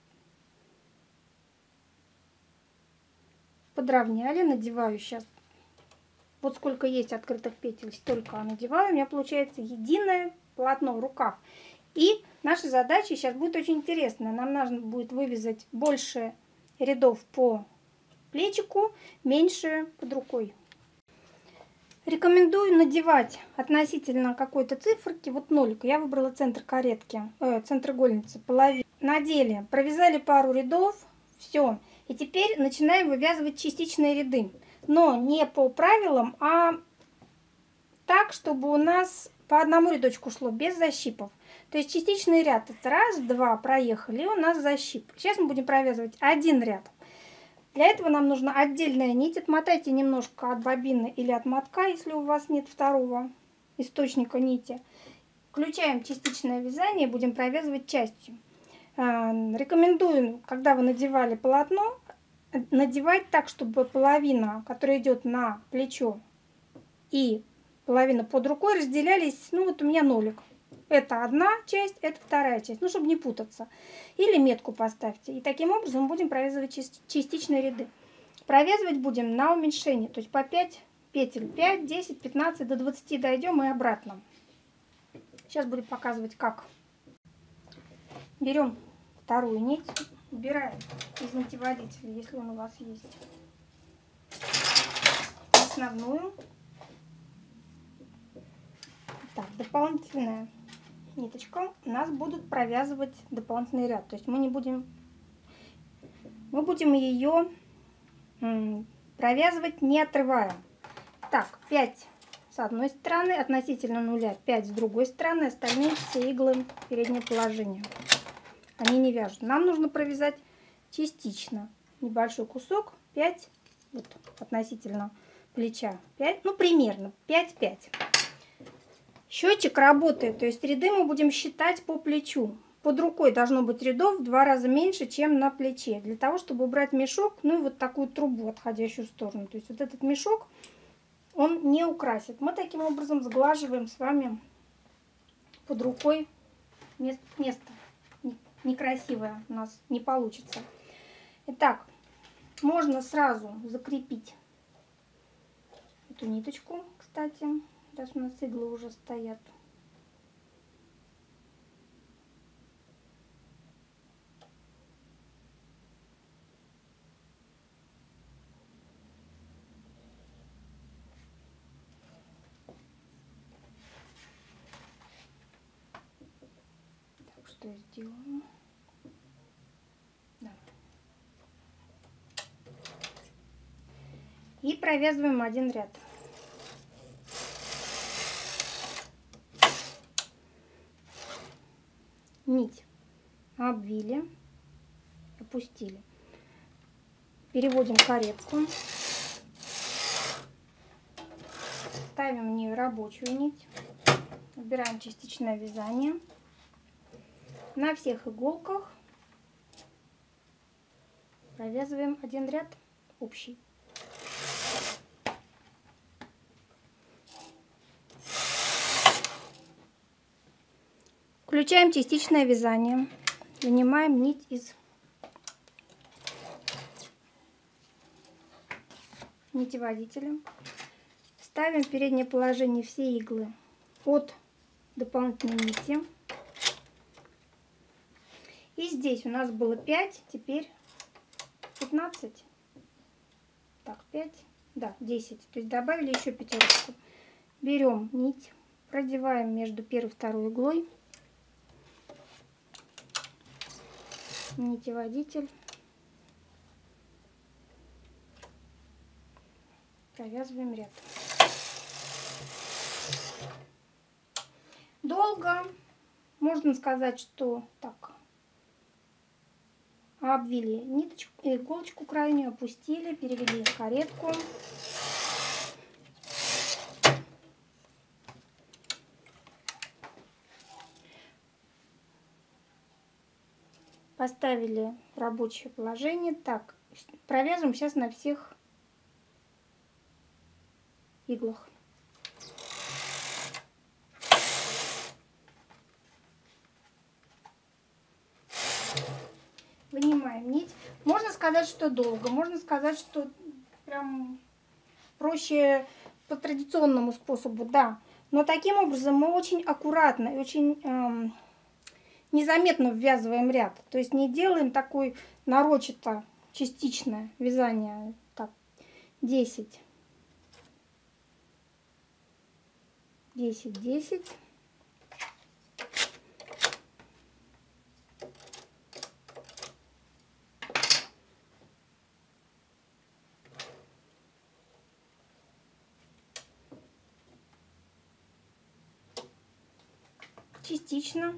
[SPEAKER 1] подровняли, надеваю сейчас. Вот сколько есть открытых петель, столько надеваю. У меня получается единое полотно, рукав. И наша задача сейчас будет очень интересная. Нам нужно будет вывязать больше рядов по плечику, меньше под рукой. Рекомендую надевать относительно какой-то циферки. Вот нолик. Я выбрала центр каретки, э, центр игольницы, половину. Надели, провязали пару рядов, все. И теперь начинаем вывязывать частичные ряды. Но не по правилам, а так, чтобы у нас по одному рядочку шло, без защипов. То есть частичный ряд это раз, два, проехали, и у нас защип. Сейчас мы будем провязывать один ряд. Для этого нам нужна отдельная нить. Отмотайте немножко от бобины или от мотка, если у вас нет второго источника нити. Включаем частичное вязание, будем провязывать частью. Рекомендую, когда вы надевали полотно, надевать так, чтобы половина, которая идет на плечо, и половина под рукой разделялись. Ну вот у меня нолик. Это одна часть, это вторая часть, ну, чтобы не путаться. Или метку поставьте. И таким образом будем провязывать частичные ряды. Провязывать будем на уменьшение, то есть по пять петель. пять, десять, пятнадцать, до двадцати дойдем и обратно. Сейчас будем показывать, как. Берем вторую нить, убираем из нитеводителя, если он у вас есть, основную. Так, дополнительная ниточка у нас будут провязывать дополнительный ряд, то есть мы не будем мы будем ее провязывать не отрывая. Так, пять с одной стороны относительно нуля, пять с другой стороны, остальные все иглы переднее положение, они не вяжут. Нам нужно провязать частично небольшой кусок, пять вот относительно плеча, пять, ну примерно пять-пять. Счетчик работает, то есть ряды мы будем считать по плечу. Под рукой должно быть рядов в два раза меньше, чем на плече. Для того, чтобы убрать мешок, ну и вот такую трубу, отходящую в сторону. То есть вот этот мешок, он не украсит. Мы таким образом сглаживаем с вами под рукой место. место. Некрасивое у нас не получится. Итак, можно сразу закрепить эту ниточку, кстати. Сейчас у нас иглы уже стоят. Так, что я сделаю? Да. И провязываем один ряд. нить обвили, опустили. Переводим каретку. Ставим в нее рабочую нить. Выбираем частичное вязание. На всех иголках провязываем один ряд общий. Включаем частичное вязание. Вынимаем нить из нитеводителя. Ставим в переднее положение все иглы от дополнительной нити. И здесь у нас было пять, теперь пятнадцать. Так, пять, да, десять. То есть добавили еще пятерочку. Берем нить, продеваем между первой и второй иглой. Нитеводитель. Провязываем ряд. Долго, можно сказать, что так, обвили ниточку, иголочку крайнюю, опустили, перевели в каретку. Поставили в рабочее положение. Так, провяжем сейчас на всех иглах. Вынимаем нить. Можно сказать, что долго, можно сказать, что прям проще по традиционному способу, да. Но таким образом мы очень аккуратно и очень эм, незаметно ввязываем ряд. То есть не делаем такой нарочито частичное вязание. Так, десять, десять, десять. Частично.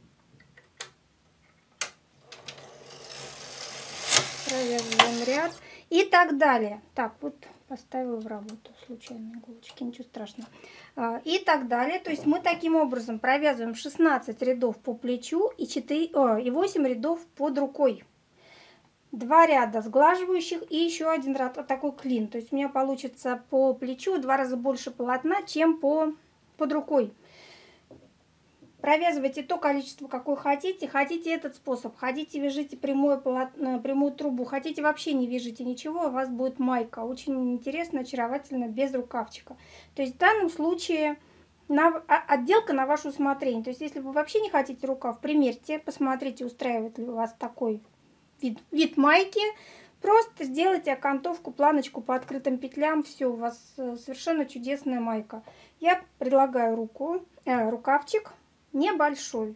[SPEAKER 1] Провязываем ряд и так далее. Так, вот поставила в работу случайно иголочки, ничего страшного. И так далее. То есть мы таким образом провязываем шестнадцать рядов по плечу и, четыре, о, и восемь рядов под рукой. Два ряда сглаживающих и еще один ряд, вот такой клин. То есть у меня получится по плечу в два раза больше полотна, чем по, под рукой. Провязывайте то количество, какое хотите. Хотите этот способ, хотите вяжите прямое полотно, прямую трубу, хотите вообще не вяжите ничего, у вас будет майка. Очень интересно, очаровательно, без рукавчика. То есть в данном случае на, отделка на ваше усмотрение. То есть если вы вообще не хотите рукав, примерьте, посмотрите, устраивает ли у вас такой вид, вид майки. Просто сделайте окантовку, планочку по открытым петлям, все, у вас совершенно чудесная майка. Я предлагаю руку, э, рукавчик. Небольшой,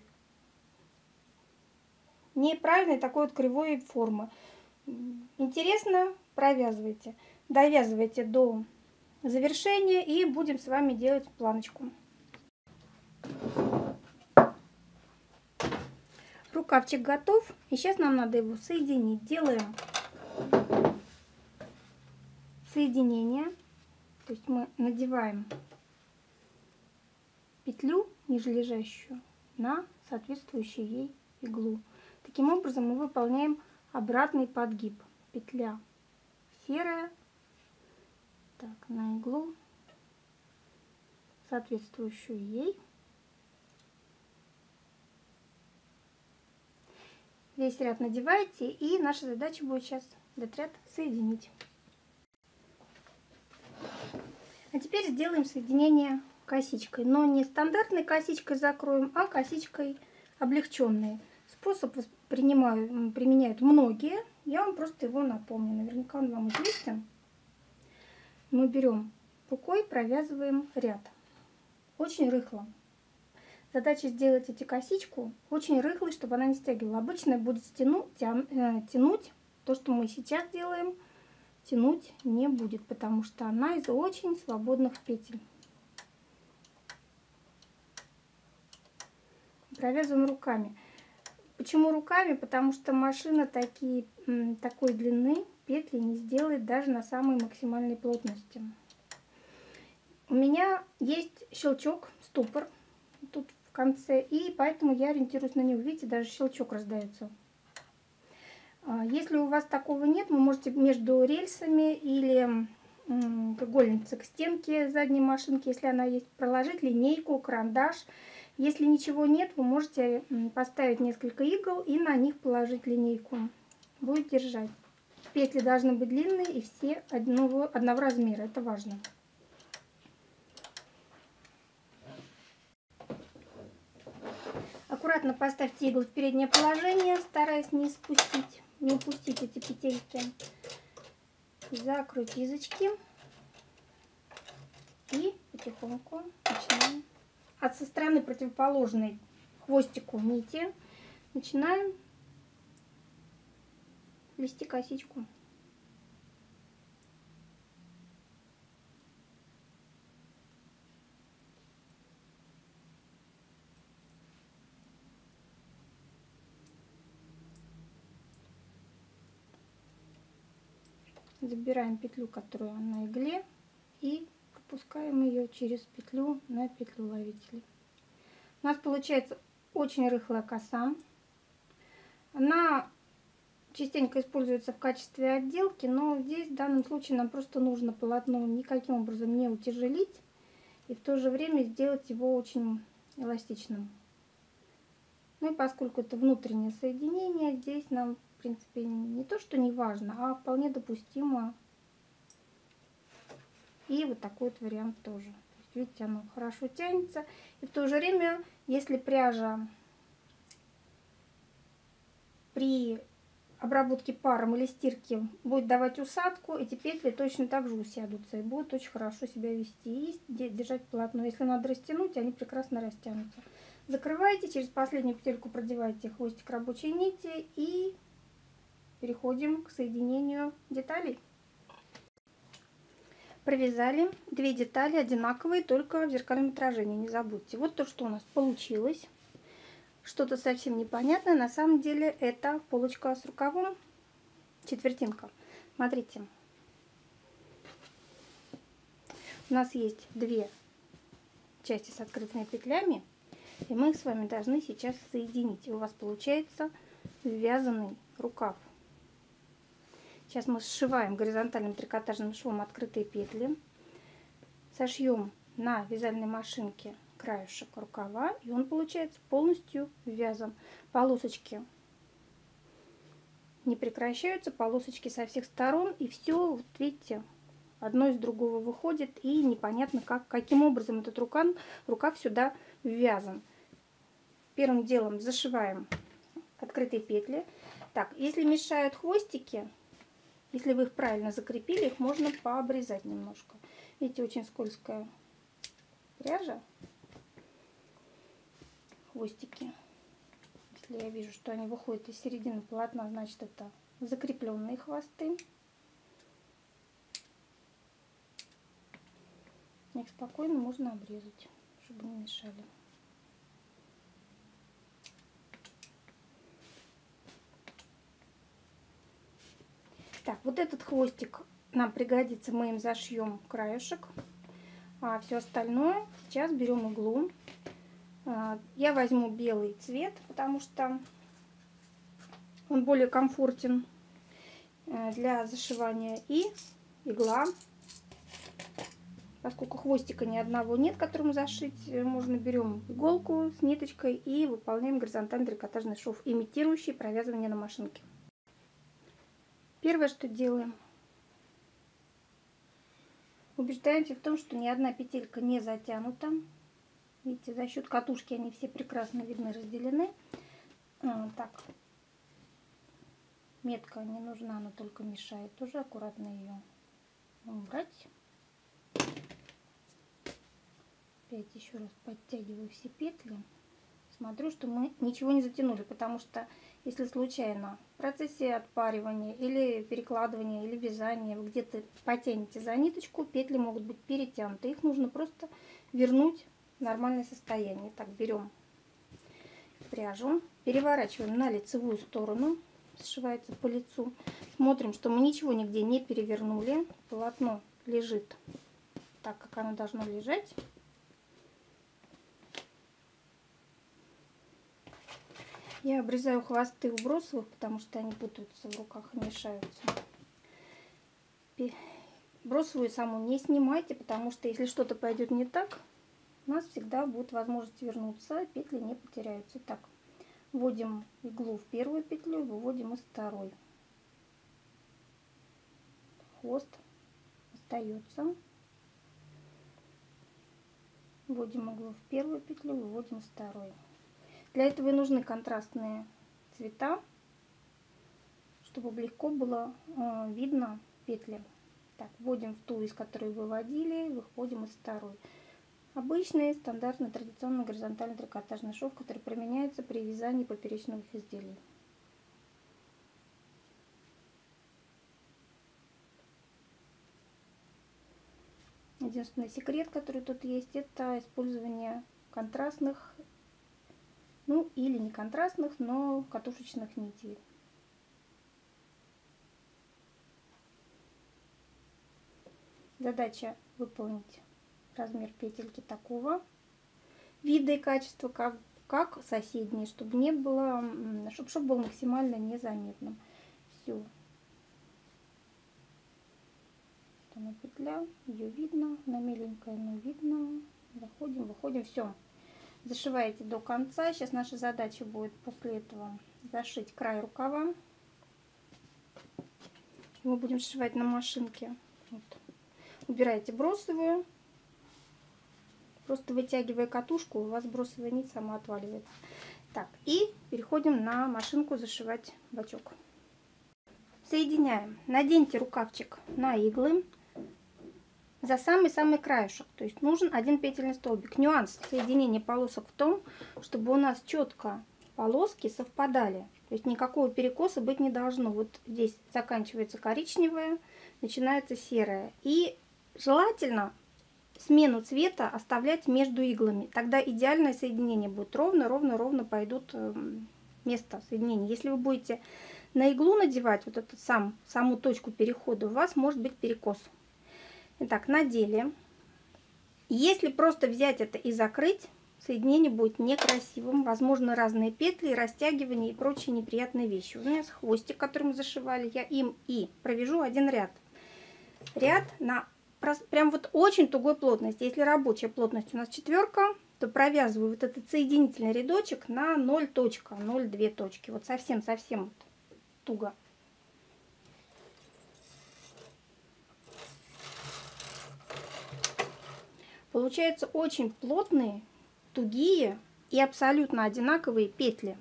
[SPEAKER 1] неправильной такой вот кривой формы. Интересно, провязывайте, довязывайте до завершения и будем с вами делать планочку. Рукавчик готов, и сейчас нам надо его соединить. Делаем соединение, то есть мы надеваем петлю нижележащую на соответствующую ей иглу. Таким образом мы выполняем обратный подгиб. Петля серая, так, на иглу соответствующую ей. Весь ряд надеваете, и наша задача будет сейчас этот ряд соединить. А теперь сделаем соединение косичкой, но не стандартной косичкой закроем, а косичкой облегченной. Способ принимаю, применяют многие, я вам просто его напомню, наверняка он вам известен. Мы берем рукой, провязываем ряд, очень рыхло. Задача сделать эти косичку очень рыхлой, чтобы она не стягивала. Обычно будет стяну, тя, э, тянуть, то, что мы сейчас делаем, тянуть не будет, потому что она из очень свободных петель. Провязываем руками. Почему руками? Потому что машина такие, такой длины петли не сделает даже на самой максимальной плотности. У меня есть щелчок, ступор тут в конце, и поэтому я ориентируюсь на него. Видите, даже щелчок раздается. Если у вас такого нет, вы можете между рельсами или игольницей к стенке задней машинки, если она есть, проложить линейку, карандаш. Если ничего нет, вы можете поставить несколько игл и на них положить линейку. Будет держать. Петли должны быть длинные и все одного, одного размера. Это важно. Аккуратно поставьте иглы в переднее положение, стараясь не спустить, не упустить эти петельки. Закройте язычки и потихоньку начинаем. От со стороны противоположной хвостику нити начинаем плести косичку. Забираем петлю, которую на игле, и пропускаем ее через петлю на петлю ловителя. У нас получается очень рыхлая коса. Она частенько используется в качестве отделки, но здесь в данном случае нам просто нужно полотно никаким образом не утяжелить и в то же время сделать его очень эластичным. Ну и поскольку это внутреннее соединение, здесь нам в принципе не то что не важно, а вполне допустимо. И вот такой вот вариант тоже. То есть, видите, оно хорошо тянется. И в то же время, если пряжа при обработке паром или стирке будет давать усадку, эти петли точно так же усядутся и будут очень хорошо себя вести и держать полотно. Если надо растянуть, они прекрасно растянутся. Закрываете, через последнюю петельку продеваете хвостик рабочей нити и переходим к соединению деталей. Провязали две детали одинаковые, только в зеркальном отражении, не забудьте. Вот то, что у нас получилось. Что-то совсем непонятное. На самом деле это полочка с рукавом, четвертинка. Смотрите. У нас есть две части с открытыми петлями. И мы их с вами должны сейчас соединить. И у вас получается ввязанный рукав. Сейчас мы сшиваем горизонтальным трикотажным швом открытые петли. Сошьем на вязальной машинке краешек рукава, и он получается полностью ввязан. Полосочки не прекращаются, полосочки со всех сторон, и все, вот видите, одно из другого выходит, и непонятно, как, каким образом этот рукав, рукав сюда ввязан. Первым делом зашиваем открытые петли. Так, если мешают хвостики, если вы их правильно закрепили, их можно пообрезать немножко. Видите, очень скользкая пряжа. Хвостики. Если я вижу, что они выходят из середины полотна, значит это закрепленные хвосты. Их спокойно можно обрезать, чтобы не мешали. Так, вот этот хвостик нам пригодится, мы им зашьем краешек, а все остальное сейчас берем иглу. Я возьму белый цвет, потому что он более комфортен для зашивания, и игла. Поскольку хвостика ни одного нет, которым зашить, можно берем иголку с ниточкой и выполняем горизонтальный трикотажный шов, имитирующий провязывание на машинке. Первое, что делаем, убеждаемся в том, что ни одна петелька не затянута. Видите, за счет катушки они все прекрасно видны, разделены. Так, метка не нужна, она только мешает. Тоже аккуратно ее убрать. Опять еще раз подтягиваю все петли. Смотрю, что мы ничего не затянули, потому что если случайно в процессе отпаривания или перекладывания или вязания вы где-то потянете за ниточку, петли могут быть перетянуты. Их нужно просто вернуть в нормальное состояние. Так, берем пряжу, переворачиваем на лицевую сторону, сшивается по лицу. Смотрим, что мы ничего нигде не перевернули. Полотно лежит так, как оно должно лежать. Я обрезаю хвосты у бросовых, потому что они путаются в руках и мешаются. Бросовую саму не снимайте, потому что если что-то пойдет не так, у нас всегда будет возможность вернуться, петли не потеряются. Итак, вводим иглу в первую петлю, выводим из второй. Хвост остается. Вводим иглу в первую петлю, выводим из второй. Для этого и нужны контрастные цвета, чтобы легко было э, видно петли. Так, вводим в ту, из которой выводили, выходим из второй. Обычный, стандартный, традиционный горизонтальный трикотажный шов, который применяется при вязании поперечных изделий. Единственный секрет, который тут есть, это использование контрастных, ну или не контрастных, но катушечных нитей. Задача выполнить размер петельки такого вида и качества, как, как соседние, чтобы не было, чтобы шов был максимально незаметным. Все. Она петля, ее видно, она меленькая, но видно. Заходим, выходим, все. Зашиваете до конца. Сейчас наша задача будет после этого зашить край рукава. Мы будем сшивать на машинке. Вот. Убираете бросовую. Просто вытягивая катушку, у вас бросовая нить сама отваливается. Так, и переходим на машинку зашивать бачок. Соединяем. Наденьте рукавчик на иглы за самый-самый краешек. То есть нужен один петельный столбик. Нюанс соединения полосок в том, чтобы у нас четко полоски совпадали. То есть никакого перекоса быть не должно. Вот здесь заканчивается коричневая, начинается серая. И желательно смену цвета оставлять между иглами. Тогда идеальное соединение будет. Ровно, ровно, ровно пойдут место соединения. Если вы будете на иглу надевать вот эту сам, саму точку перехода, у вас может быть перекос. Итак, надели. Если просто взять это и закрыть, соединение будет некрасивым. Возможно, разные петли, растягивания и прочие неприятные вещи. У меня хвостик, который мы зашивали, я им и провяжу один ряд. Ряд на прям вот очень тугой плотности. Если рабочая плотность у нас четверка, то провязываю вот этот соединительный рядочек на ноль точка, ноль две точки. Вот совсем-совсем вот туго. Получаются очень плотные, тугие и абсолютно одинаковые петли.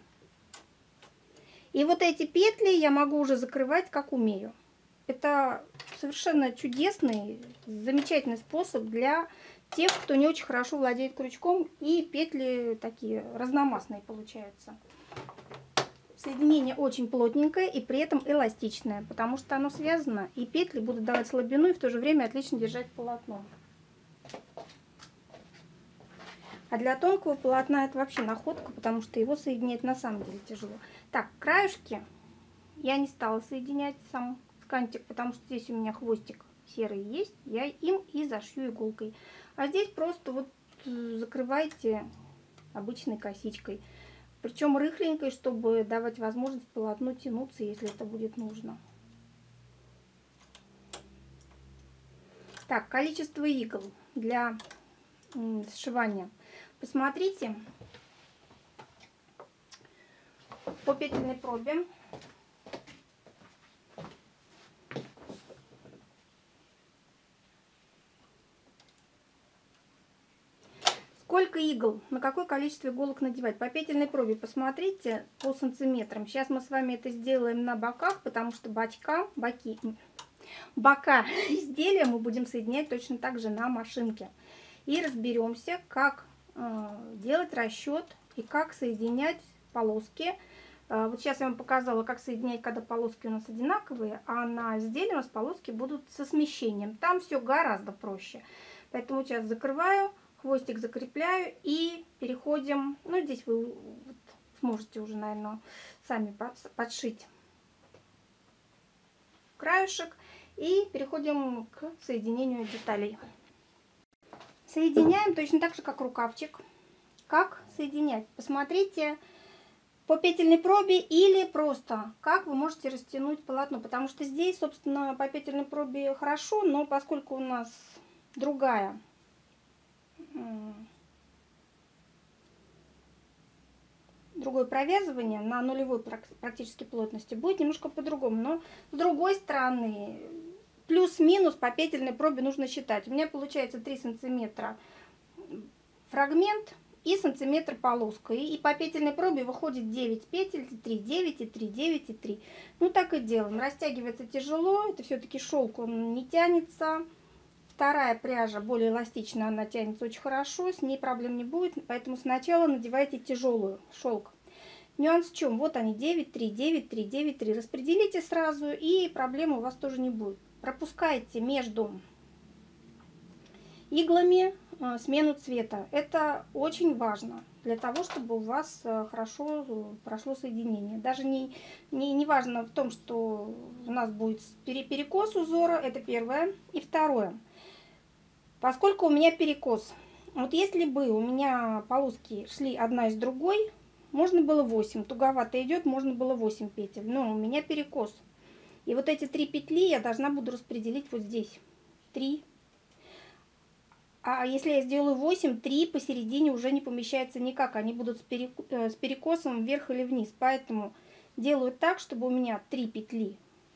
[SPEAKER 1] И вот эти петли я могу уже закрывать как умею. Это совершенно чудесный, замечательный способ для тех, кто не очень хорошо владеет крючком, и петли такие разномастные получаются. Соединение очень плотненькое и при этом эластичное, потому что оно связано, и петли будут давать слабину и в то же время отлично держать полотно. А для тонкого полотна это вообще находка, потому что его соединять на самом деле тяжело. Так, краешки я не стала соединять сам кантик, потому что здесь у меня хвостик серый есть, я им и зашью иголкой. А здесь просто вот закрывайте обычной косичкой. Причем рыхленькой, чтобы давать возможность полотну тянуться, если это будет нужно. Так, количество игл для сшивания. Посмотрите по петельной пробе. Сколько игл, на какое количество иголок надевать? По петельной пробе посмотрите по сантиметрам. Сейчас мы с вами это сделаем на боках, потому что бочка, боки, бока изделия мы будем соединять точно так же на машинке. И разберемся, как э, делать расчет и как соединять полоски. Э, вот сейчас я вам показала, как соединять, когда полоски у нас одинаковые, а на изделии у нас полоски будут со смещением. Там все гораздо проще. Поэтому сейчас закрываю. Хвостик закрепляю и переходим, ну здесь вы вот сможете уже, наверное, сами подшить краешек. И переходим к соединению деталей. Соединяем точно так же, как рукавчик. Как соединять? Посмотрите по петельной пробе или просто как вы можете растянуть полотно. Потому что здесь, собственно, по петельной пробе хорошо, но поскольку у нас другая другое провязывание на нулевой практически плотности, будет немножко по-другому. Но с другой стороны, плюс-минус по петельной пробе нужно считать. У меня получается три сантиметра фрагмент и сантиметр полоска. И, и по петельной пробе выходит девять петель, три, девять и три, девять и три. Ну так и делаем. Растягивается тяжело, это все-таки шелк, он не тянется. Вторая пряжа более эластичная, она тянется очень хорошо, с ней проблем не будет, поэтому сначала надевайте тяжелую шелк. Нюанс в чем? Вот они, девять, три, девять, три, девять, три. Распределите сразу, и проблем у вас тоже не будет. Пропускайте между иглами смену цвета. Это очень важно для того, чтобы у вас хорошо прошло соединение. Даже не, не, не важно в том, что у нас будет перекос узора, это первое. И второе. Поскольку у меня перекос, вот если бы у меня полоски шли одна из другой, можно было восемь. Туговато идет, можно было восемь петель. Но у меня перекос. И вот эти три петли я должна буду распределить вот здесь. три. А если я сделаю восемь, три посередине уже не помещается никак. Они будут с перекосом вверх или вниз. Поэтому делаю так, чтобы у меня три петли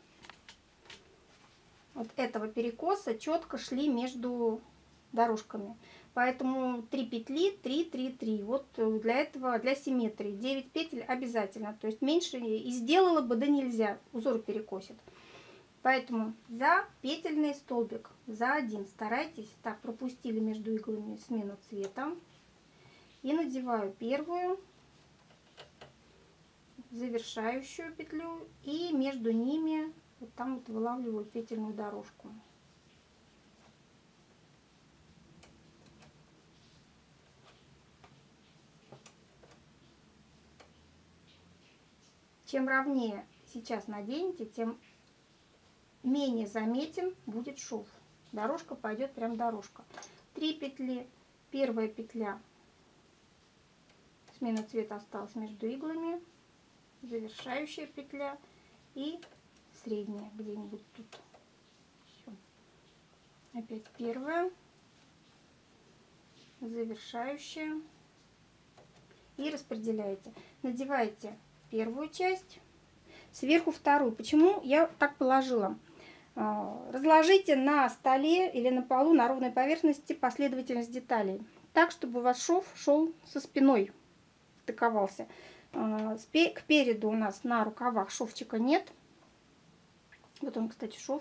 [SPEAKER 1] вот этого перекоса четко шли между дорожками. Поэтому три петли, три, три, три. Вот для этого, для симметрии девять петель обязательно. То есть меньше и сделала бы, да нельзя. Узор перекосит. Поэтому за петельный столбик, за один старайтесь. Так, пропустили между иглами смену цвета. И надеваю первую, завершающую петлю. И между ними вот там вот вылавливаю петельную дорожку. Чем ровнее сейчас наденете, тем менее заметен будет шов. Дорожка пойдет прям дорожка. Три петли. Первая петля. Смена цвета осталась между иглами. Завершающая петля. И средняя где-нибудь тут. Все. Опять первая. Завершающая. И распределяете. Надеваете первую часть, сверху вторую. Почему я так положила? Разложите на столе или на полу на ровной поверхности последовательность деталей, так, чтобы у вас шов шел со спиной, стыковался. К переду у нас на рукавах шовчика нет. Вот он, кстати, шов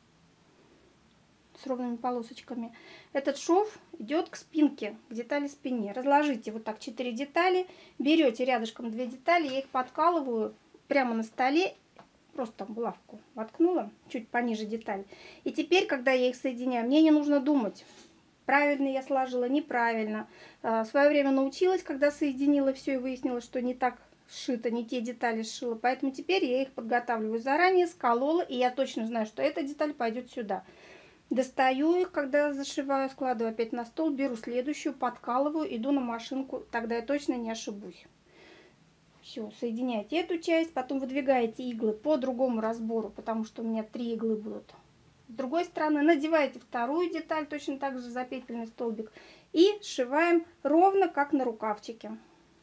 [SPEAKER 1] с ровными полосочками. Этот шов идет к спинке, к детали спине. Разложите вот так четыре детали, берете рядышком две детали, я их подкалываю прямо на столе, просто булавку воткнула чуть пониже деталь. И теперь, когда я их соединяю, мне не нужно думать, правильно я сложила, неправильно. В свое время научилась, когда соединила все и выяснила, что не так сшито, не те детали сшила. Поэтому теперь я их подготавливаю заранее, сколола, и я точно знаю, что эта деталь пойдет сюда. Достаю их, когда зашиваю, складываю опять на стол, беру следующую, подкалываю, иду на машинку, тогда я точно не ошибусь. Все, соединяйте эту часть, потом выдвигаете иглы по другому разбору, потому что у меня три иглы будут. С другой стороны надеваете вторую деталь, точно так же за петельный столбик, и сшиваем ровно как на рукавчике.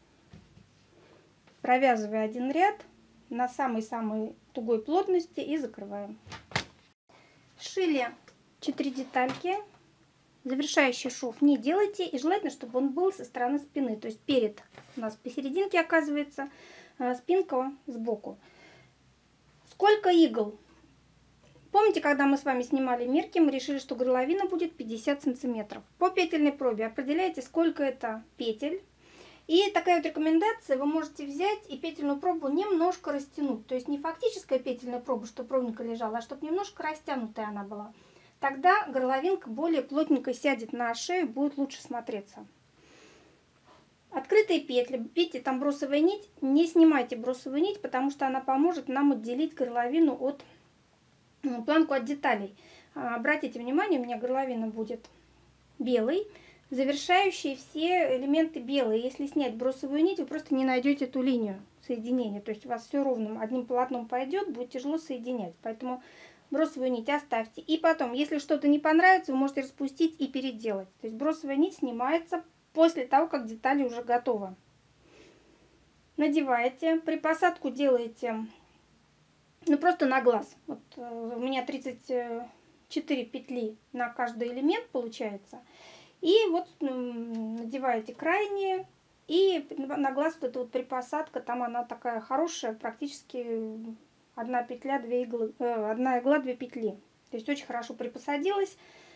[SPEAKER 1] Провязывая один ряд на самой-самой тугой плотности и закрываем. Сшили четыре детальки. Завершающий шов не делайте, и желательно, чтобы он был со стороны спины, то есть перед у нас посерединке оказывается, спинка сбоку. Сколько игл? Помните, когда мы с вами снимали мерки, мы решили, что горловина будет пятьдесят сантиметров. По петельной пробе определяйте, сколько это петель. И такая вот рекомендация: вы можете взять и петельную пробу немножко растянуть. То есть не фактическая петельная проба, чтобы ровненько лежала, а чтобы немножко растянутая она была. Тогда горловинка более плотненько сядет на шею, будет лучше смотреться. Открытые петли, видите, там бросовая нить, не снимайте бросовую нить, потому что она поможет нам отделить горловину от, ну, планку от деталей. Обратите внимание, у меня горловина будет белой, завершающие все элементы белые. Если снять бросовую нить, вы просто не найдете эту линию соединения, то есть у вас все ровным одним полотном пойдет, будет тяжело соединять, поэтому бросовую нить оставьте. И потом, если что-то не понравится, вы можете распустить и переделать. То есть бросовая нить снимается после того, как детали уже готовы. Надеваете, при посадку делаете, ну, просто на глаз. Вот у меня тридцать четыре петли на каждый элемент получается. И вот надеваете крайние, и на глаз вот эта вот припосадка, там она такая хорошая, практически одна петля, две иглы, э, одна игла, две петли. То есть очень хорошо припосадилась.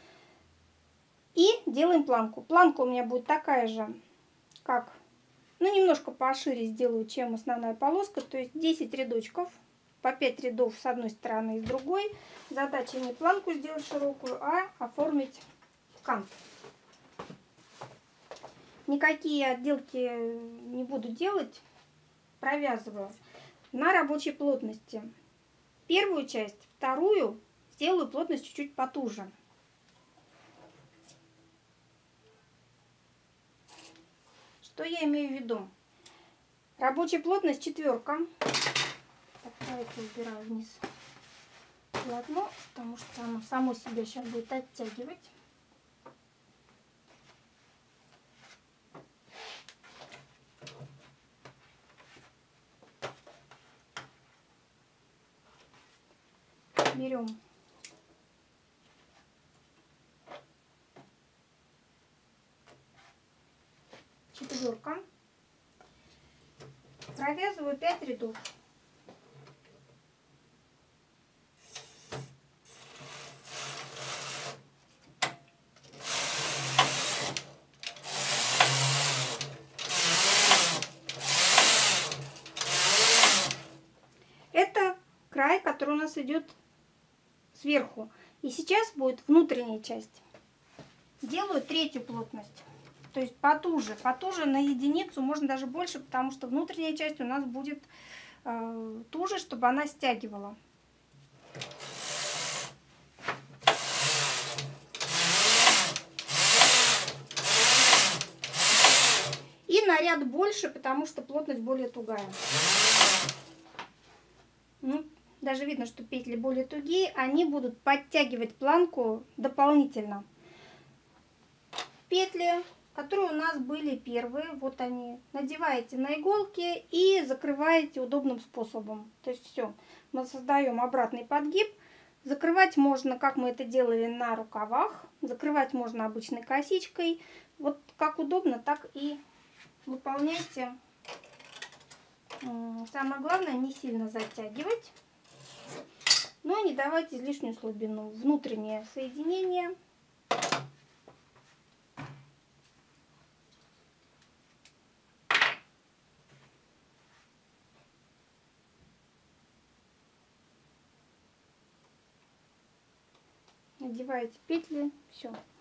[SPEAKER 1] И делаем планку. Планка у меня будет такая же, как, ну, немножко пошире сделаю, чем основная полоска. То есть десять рядочков, по пять рядов с одной стороны и с другой. Задача не планку сделать широкую, а оформить кант. Никакие отделки не буду делать, провязываю на рабочей плотности. Первую часть, вторую сделаю плотность чуть-чуть потуже. Что я имею в виду? Рабочая плотность четверка. Так, давайте убираю вниз полотно, потому что оно само себя сейчас будет оттягивать. Берем четверка, провязываю пять рядов. Это край, который у нас идет сверху. И сейчас будет внутренняя часть. Делаю третью плотность. То есть потуже. Потуже на единицу, можно даже больше, потому что внутренняя часть у нас будет э, туже, чтобы она стягивала. И на ряд больше, потому что плотность более тугая. Ну, даже видно, что петли более тугие, они будут подтягивать планку дополнительно. Петли, которые у нас были первые, вот они, надеваете на иголки и закрываете удобным способом. То есть все, мы создаем обратный подгиб. Закрывать можно, как мы это делали на рукавах, закрывать можно обычной косичкой. Вот как удобно, так и выполняйте. Самое главное, не сильно затягивать, но не давать излишнюю слабину. Внутреннее соединение. Надеваете петли, все.